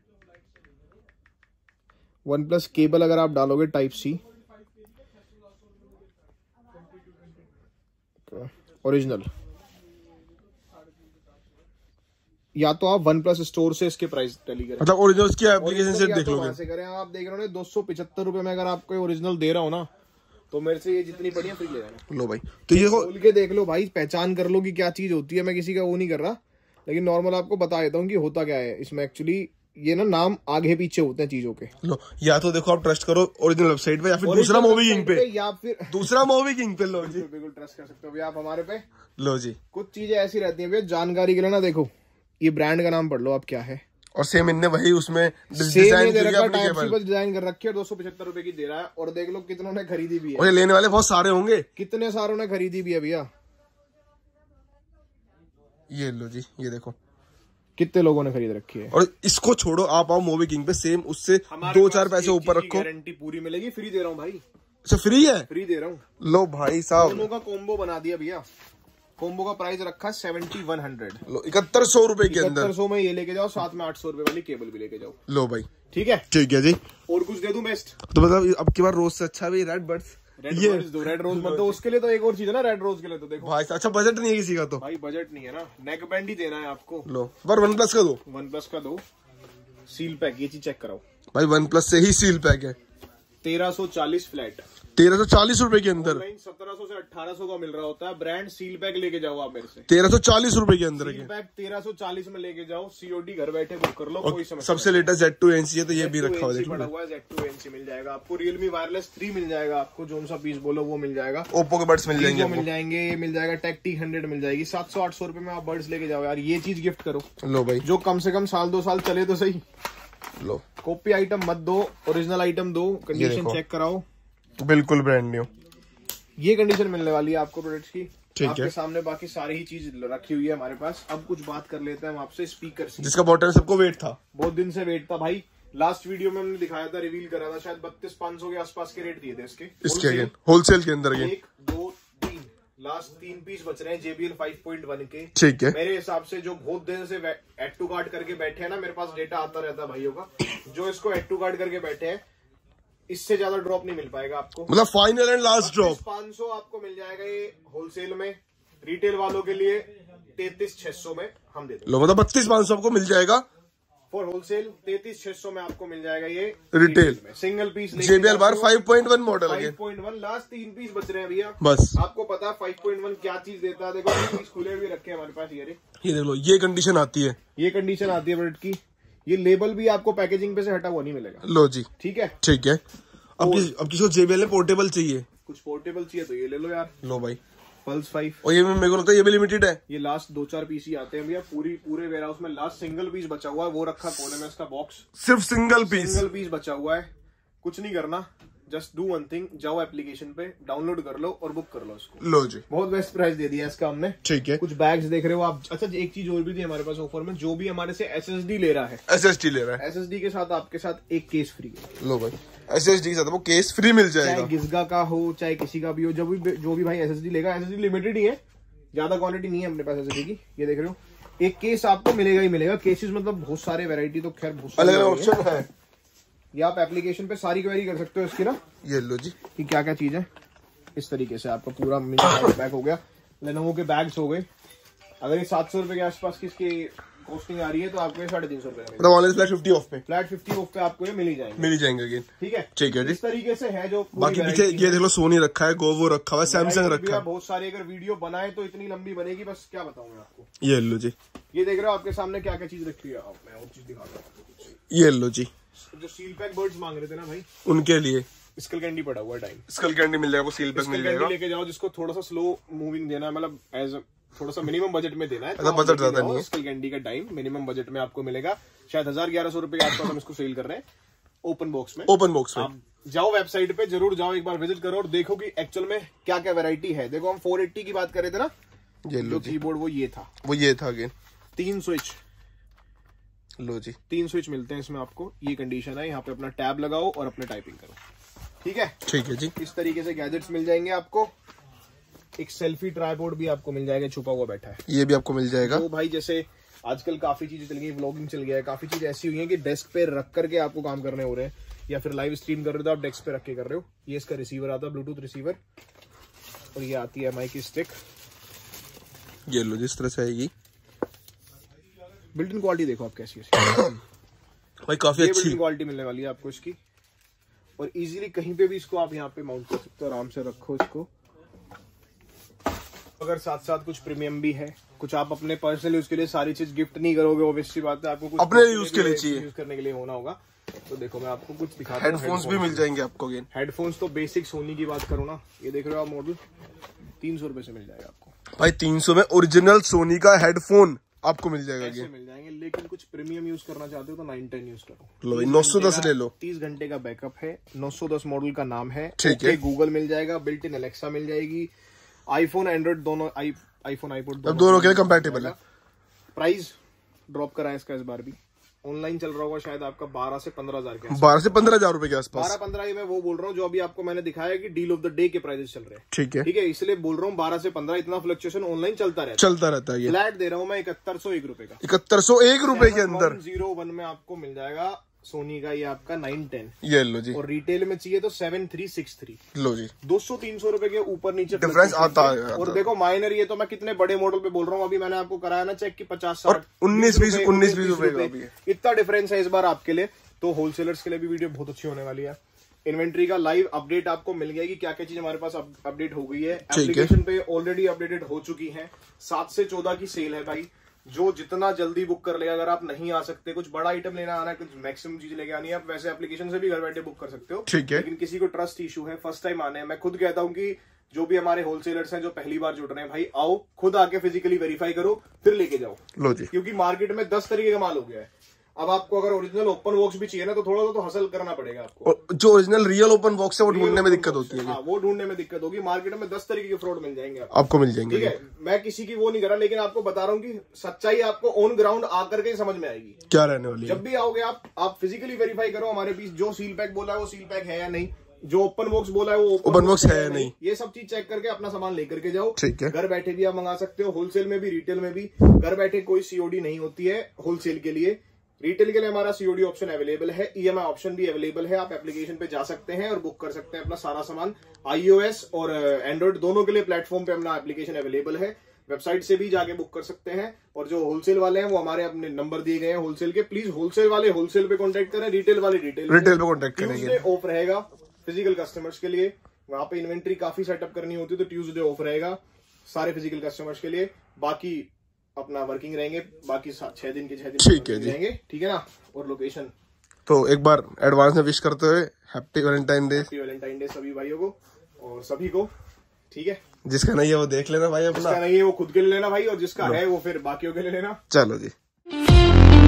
one plus cable अगर आप डालोगे टाइप सी ओरिजिनल, या तो आप वन प्लस स्टोर से इसके प्राइस टैली करें, मतलब ओरिजिनल की एप्लीकेशन से देख लोगे। से करें आप देख रहे हो दो सौ पिछहत्तर रुपए में अगर आपको ओरिजिनल दे रहा हो ना, तो मेरे से ये जितनी पड़ी है फ्री ले जाना। लो भाई, तो ये खोल के देख लो भाई, पहचान कर लो कि क्या चीज होती है। मैं किसी का वो नहीं कर रहा, लेकिन नॉर्मल आपको बता देता हूँ कि होता क्या है इसमें। एक्चुअली ये ना नाम आगे पीछे होते हैं चीजों के। लो, या तो देखो आप ट्रस्ट करो ओरिजिनल वेबसाइट पे, या फिर दूसरा मूवी किंग पे, या फिर दूसरा मूवी किंग पे। लो जी, बिल्कुल ट्रस्ट कर सकते हो भैया आप हमारे पे। लो जी, कुछ चीजें ऐसी रहती हैं भैया जानकारी के लिए ना, देखो ये ब्रांड का नाम पढ़ लो आप क्या है, और सेम इनने वही उसमें डिजाइन डिजाइन कर रखी है, दो सौ पचहत्तर रुपए की दे रहा है। और देख लो कितनों ने खरीदी भी है, और ये लेने वाले बहुत सारे होंगे, कितने सारों ने खरीदी भी है भैया। ये लो जी, ये देखो कितने लोगों ने खरीद रखी है। और इसको छोड़ो, आप आओ मूवी किंग पे, सेम उससे दो चार पैसे ऊपर रखो, गारंटी पूरी मिलेगी। फ्री दे रहा हूँ भाई, अच्छा फ्री है, फ्री दे रहा हूँ। लो भाई साहब, दोनों का कॉम्बो बना दिया भैया। कॉम्बो का प्राइस रखा सेवेंटी वन हंड्रेड, लो इकहत्तर सौ रुपए के अंदर। सौ में ये लेके जाओ, साथ में आठ सौ रुपए वाली केबल भी लेके जाओ। लो भाई, ठीक है ठीक है जी। और कुछ दे दूं बेस्ट? तो मतलब अब की बार रोज से अच्छा भी रेड बर्ड्स, रेड ये रोज दो, रेड रोज मत दो, उसके लिए तो एक और चीज है ना, रेड रोज के लिए तो देखो भाई अच्छा बजट नहीं है किसी का, तो भाई बजट नहीं है ना, नेक बैंड ही देना है आपको। लो पर वन प्लस का दो, वन प्लस का दो सील पैक, ये चीज चेक कराओ भाई, वन प्लस से ही सील पैक है, तेरह सौ चालीस फ्लैट, तेरह सौ चालीस रुपए के अंदर, सत्रह सौ से अठारह सौ का मिल रहा होता है। ब्रांड सील पैक लेके जाओ आप मेरे से, तेरह सौ चालीस रुपए के अंदर सील पैक तेरह सौ चालीस में लेके जाओ, सीओडी घर बैठे बुक कर लो, कोई समस्या। सबसे लेटेस्ट जेड टू एनसी है, तो ये भी रखा हुआ पड़ा हुआ है, जेड टू एनसी मिल जाएगा आपको, रियलमी वायरलेस थ्री मिल जाएगा आपको, जो सा पीस बोलो वो मिल जाएगा, ओप्पो के बर्ड्स मिल जाएंगे, मिल जाएंगे, ये मिल जाएगा, टेक टी हंड्रेड मिल जाएगी, सात सौ आठ सौ रुपए में आप बर्ड्स लेके जाओ यार, ये चीज गिफ्ट करो। लो भाई, जो कम से कम साल दो साल चले तो सही। लो कॉपी आइटम मत दो, ओरिजिनल आइटम दो, कंडीशन चेक कराओ, बिल्कुल ब्रांड न्यू, ये कंडीशन मिलने वाली है आपको प्रोडक्ट्स की। ठीक आपके है, सामने बाकी सारी ही चीज रखी हुई है हमारे पास। अब कुछ बात कर लेते हैं हम आपसे स्पीकर से, जिसका बॉटम सबको वेट था, बहुत दिन से वेट था भाई। लास्ट वीडियो में हमने दिखाया था, रिवील करा था, शायद बत्तीस पांच सौ के आसपास के रेट दिए थे इसके, इसके अगेन होलसेल के अंदर अगेन एक दो तीन लास्ट तीन पीस बच रहे हैं जेबीएल फाइव पॉइंट वन के। ठीक है, मेरे हिसाब से जो बहुत देर से एड टू कार्ड करके बैठे हैं ना, मेरे पास डेटा आता रहता है भाइयों का, जो इसको एड टू कार्ड करके बैठे हैं, इससे ज्यादा ड्रॉप नहीं मिल पाएगा आपको, मतलब फाइनल एंड लास्ट ड्रॉप पाँच सौ आपको मिल जाएगा ये होलसेल में। रिटेल वालों के लिए तैतीस छह सौ में हम दे देंगे। लो मतलब बत्तीस पाँच सौ आपको मिल जाएगा फॉर होलसेल, तैतीस छह सौ में आपको मिल जाएगा ये रिटेल में। Single piece JBL bar five point one model five point one, last तीन पीस बच रहे हैं भैया, बस। आपको पता है फाइव पॉइंट वन क्या चीज देता है, देखो ये पीस खुले भी रखे हैं हमारे पास, ये ये देख लो, ये कंडीशन आती है, ये कंडीशन आती है प्रोडक्ट की। ये लेबल भी आपको पैकेजिंग पे से हटा हुआ नहीं मिलेगा। लो जी, ठीक है, ठीक है। अब किस, अब किसी को जेबीएल में पोर्टेबल चाहिए, कुछ पोर्टेबल चाहिए तो ये ले लो यार, लो भाई, पल्स फाइव। और ये मेरे को लगता है ये भी लिमिटेड है, ये लास्ट दो चार पीस ही आते हैं भैया, पूरी पूरे वेयर हाउस में लास्ट सिंगल पीस बचा हुआ है, वो रखा कोने में इसका बॉक्स, सिर्फ सिंगल पीस, सिंगल पीस बचा हुआ है। कुछ नहीं करना, जस्ट डू वन थिंग, जाओ एप्लीकेशन पे डाउनलोड कर लो और बुक कर लो इसको। लो जी, बहुत बेस्ट प्राइस दे दिया इसका हमने। ठीक है, कुछ बैग्स देख रहे हो आप। अच्छा एक चीज और भी थी हमारे पास ऑफर में, जो भी हमारे से एसएसडी ले रहा है, एसएसडी ले रहा है, एसएसडी के साथ आपके साथ एक केस फ्री है। लो भाई, एसएसडी के साथ वो केस फ्री मिल जाएगा, चाहे गिजगा का हो चाहे किसी का भी हो, जो भी जो भी भाई एसएसडी लेगा, एसएसडी लिमिटेड ही है, ज्यादा क्वालिटी नहीं है अपने पास एसएसडी की। ये देख रहे हो, एक केस आपको मिलेगा ही मिलेगा। केसेस मतलब बहुत सारे वैरायटी, तो खैर बहुत अलग अलग ऑप्शन है, ये आप एप्लीकेशन पे सारी क्वेरी कर सकते हो इसकी ना, ये लो जी, कि क्या क्या चीज है। इस तरीके से आपका पूरा बैग हो गया, लेनोवो के बैग्स हो गए। अगर ये सात सौ रुपए के आसपास की इसकी कॉस्टिंग आ रही है, तो आपको ये साढ़े तीन सौ रुपए मतलब ऑनलाइन फ्लैट फिफ्टी ऑफ पे, फ्लैट फिफ्टी ऑफ पे आपको ये मिल ही जाएंगे, मिल ही जाएंगे अगेन। ठीक है, ठीक है जी, इस तरीके से है जो बाकी पीछे ये देख लो, सोनी रखा है, गोवो रखा हुआ है, सैमसंग रखा है, बहुत सारे। अगर वीडियो बनाए तो इतनी लंबी बनेगी, बस क्या बताऊं मैं आपको। ये लो जी, ये देख रहे हो आपके सामने क्या क्या चीज रखी है, मैं और चीज दिखाता हूँ। ये लो जी, जो सील पैक बर्ड्स मांग रहे थे ना भाई, उनके लिए स्कल कैंडी पड़ा हुआ है टाइम, स्कल कैंडी मिल जाएगा, सील पैक मिल जाएगा। लेके जाओ जिसको थोड़ा सा स्लो मूविंग देना है, मतलब एज थोड़ा सा मिनिमम बजट में देना है, तो बजट ज्यादा नहीं है। स्कल कैंडी का टाइम मिनिमम बजट में आपको मिलेगा, शायद हजार ग्यारह सौ रुपए के आसपास हम इसको सेल कर रहे हैं ओपन बॉक्स में। ओपन बॉक्स में आप जाओ वेबसाइट पे, जरूर जाओ, एक बार विजिट करो और देखो कि एक्चुअल में क्या क्या वैरायटी है। देखो हम फोर एट्टी की बात कर रहे थे ना, ये लो जो कीबोर्ड वो ये था, वो ये था अगेन, तीन स्विच, लो जी तीन स्विच मिलते हैं इसमें आपको। ये कंडीशन है, यहाँ पे अपना टैब लगाओ और अपने टाइपिंग करो, ठीक है। ठीक है जी। इस तरीके से गैजेट्स मिल जाएंगे आपको। एक सेल्फी ट्राइपॉड भी आपको मिल जाएगा, छुपा हुआ बैठा है, ये भी आपको मिल जाएगा। तो भाई जैसे आजकल काफी चीजें चल गई, व्लॉगिंग चल गया है, काफी चीजें ऐसी हुई हैं कि डेस्क पे रख करके आपको काम करने हो रहे हैं, या फिर लाइव स्ट्रीम कर रहे हो तो आप डेस्क पे रख के कर रहे हो। ये इसका रिसीवर आता है, ब्लूटूथ रिसीवर, और ये आती है माइक की स्टिक। ये लो जिस तरह से आएगी, बिल्ट इन क्वालिटी देखो आप कैसी है भाई, काफी ये अच्छी बिल्ट इन क्वालिटी मिलने वाली है आपको इसकी। और इजीली कहीं पे भी इसको आप यहाँ पे माउंट कर सकते हो, आराम से रखो इसको। अगर साथ साथ कुछ प्रीमियम भी है, कुछ आप अपने पर्सनल यूज के लिए सारी चीज गिफ्ट नहीं करोगे, ऑब्वियसली बात है, आपको कुछ अपने यूज के लिए चाहिए, यूज करने के लिए होना होगा। तो देखो मैं आपको कुछ दिखाता हूँ। हेडफोन्स भी मिल जाएंगे आपको अगेन। हेडफोन्स तो बेसिक सोनी की बात करो ना, ये देख रहे हो आप मॉडल, तीन सौ रुपए से मिल जाएगा आपको भाई, तीन सौ में ओरिजिनल सोनी का हेडफोन आपको मिल जाएगा ऐसे अगेन। मिल जाएंगे। लेकिन कुछ प्रीमियम यूज करना चाहते हो तो नाइन टेन यूज करो। लो भाई, नौ सौ दस ले लो। तीस घंटे का बैकअप है, नौ सौ दस मॉडल का नाम है, ठीक है। गूगल मिल जाएगा, बिल्ट इन एलेक्सा मिल जाएगी, आईफोन एंड्रॉइड दोनों, आई आईफोन आईपोड अब दोनों के लिए कंपैटिबल है। प्राइस ड्रॉप करा है इसका इस बार भी, ऑनलाइन चल रहा होगा शायद आपका बारह से पंद्रह हजार के, बारह से पंद्रह हजार रुपए के आसपास। बारह पंद्रह ये मैं वो बोल रहा हूँ जो अभी आपको मैंने दिखाया कि डील ऑफ द डे के प्राइसेस चल रहे हैं, ठीक है ठीक है, इसलिए बोल रहा हूँ बारह से पंद्रह, इतना फ्लक्चुएशन ऑनलाइन चलता रहता चलता रहता है। है। ये फ्लैट दे रहा हूँ मैं इकहत्तर सौ एक रुपए का, इकहत्तर सौ एक रुपए के अंदर जीरो वन में आपको मिल जाएगा सोनी का ये आपका नाइन टेन, ये लो जी। और रिटेल में चाहिए तो सेवन थ्री सिक्स थ्री, लो जी, दो सौ तीन सौ रुपए के ऊपर नीचे डिफरेंस आता है, आता और है। देखो माइनर, ये तो मैं कितने बड़े मॉडल पे बोल रहा हूँ, अभी मैंने आपको कराया ना चेक की पचास और साठ उन्नीस बीस उन्नीस बीस रुपए का भी है। इतना डिफरेंस है इस बार आपके लिए, तो होलसेलर्स के लिए भी वीडियो बहुत अच्छी होने वाली है। इन्वेंट्री का लाइव अपडेट आपको मिल गया कि क्या क्या चीज हमारे पास अपडेट हो गई है, एप्लीकेशन पे ऑलरेडी अपडेटेड हो चुकी है। सात से चौदह की सेल है भाई, जो जितना जल्दी बुक कर लेगा। अगर आप नहीं आ सकते, कुछ बड़ा आइटम लेना आना है, कुछ मैक्सिमम चीज लेके आनी है, आप वैसे एप्लीकेशन से भी घर बैठे बुक कर सकते हो, ठीक है। लेकिन किसी को ट्रस्ट इशू है, फर्स्ट टाइम आने हैं, मैं खुद कहता हूँ कि जो भी हमारे होलसेलर्स हैं जो पहली बार जुड़ रहे हैं, भाई आओ खुद आके फिजिकली वेरीफाई करो फिर लेके जाओ, लो जी। क्योंकि मार्केट में दस तरीके का माल हो गया है। अब आपको अगर ओरिजिनल ओपन बॉक्स भी चाहिए ना तो थोड़ा सा तो हसल करना पड़ेगा आपको, और जो ओरिजिनल रियल ओपन बॉक्स है वो ढूंढने में दिक्कत होती है। हाँ, वो ढूंढने में दिक्कत होगी। मार्केट में दस तरीके के फ्रॉड मिल जाएंगे आपको, आपको मिल जाएंगे, ठीक है। मैं किसी की वो नहीं कर रहा, लेकिन आपको बता रहा हूँ कि सच्चाई आपको ऑन ग्राउंड आकर के समझ में आएगी क्या रहने वाली है। जब भी आओगे आप आप फिजिकली वेरीफाई करो हमारे पीस, जो सील पैक बोला है वो सील पैक है या नहीं, जो ओपन बॉक्स बोला है वो ओपन बॉक्स है या नहीं, ये सब चीज चेक करके अपना सामान लेकर के जाओ, ठीक है। घर बैठे भी आप मंगा सकते हो, होलसेल में भी रिटेल में भी। घर बैठे कोई सीओडी नहीं होती है होलसेल के लिए, रिटेल के लिए हमारा सीओडी ऑप्शन अवेलेबल है, ईएमआई ऑप्शन भी अवेलेबल है। आप एप्लीकेशन पे जा सकते हैं और बुक कर सकते हैं अपना सारा सामान। आईओएस और एंड्रॉइड दोनों के लिए प्लेटफॉर्म पे अपना एप्लीकेशन अवेलेबल है, वेबसाइट से भी जाके बुक कर सकते हैं। और जो होलसेल वाले हैं वो हमारे अपने नंबर दिए गए हैं होलसेल के, प्लीज होलसेल वाले होलसेल पे कॉन्टेक्ट करें, रिटेल वाले रिटेल रिटेल पे कॉन्टेक्ट करेंगे। ट्यूजडे ऑफ रहेगा फिजिकल कस्टमर्स के लिए, वहां पे इन्वेंट्री काफी सेटअप करनी होती है, तो ट्यूजडे ऑफ रहेगा सारे फिजिकल कस्टमर्स के लिए। बाकी अपना वर्किंग रहेंगे, बाकी छह दिन के छह दिन ठीक है जी, रहेंगे, ठीक है ना। और लोकेशन तो एक बार एडवांस में विश करते हुए happy Valentine day, happy Valentine day सभी भाइयों को और सभी को, ठीक है। जिसका नहीं है वो देख लेना भाई अपना, जिसका नहीं है वो खुद के लिए लेना भाई, और जिसका है वो फिर बाकियों के लिए लेना। चलो जी।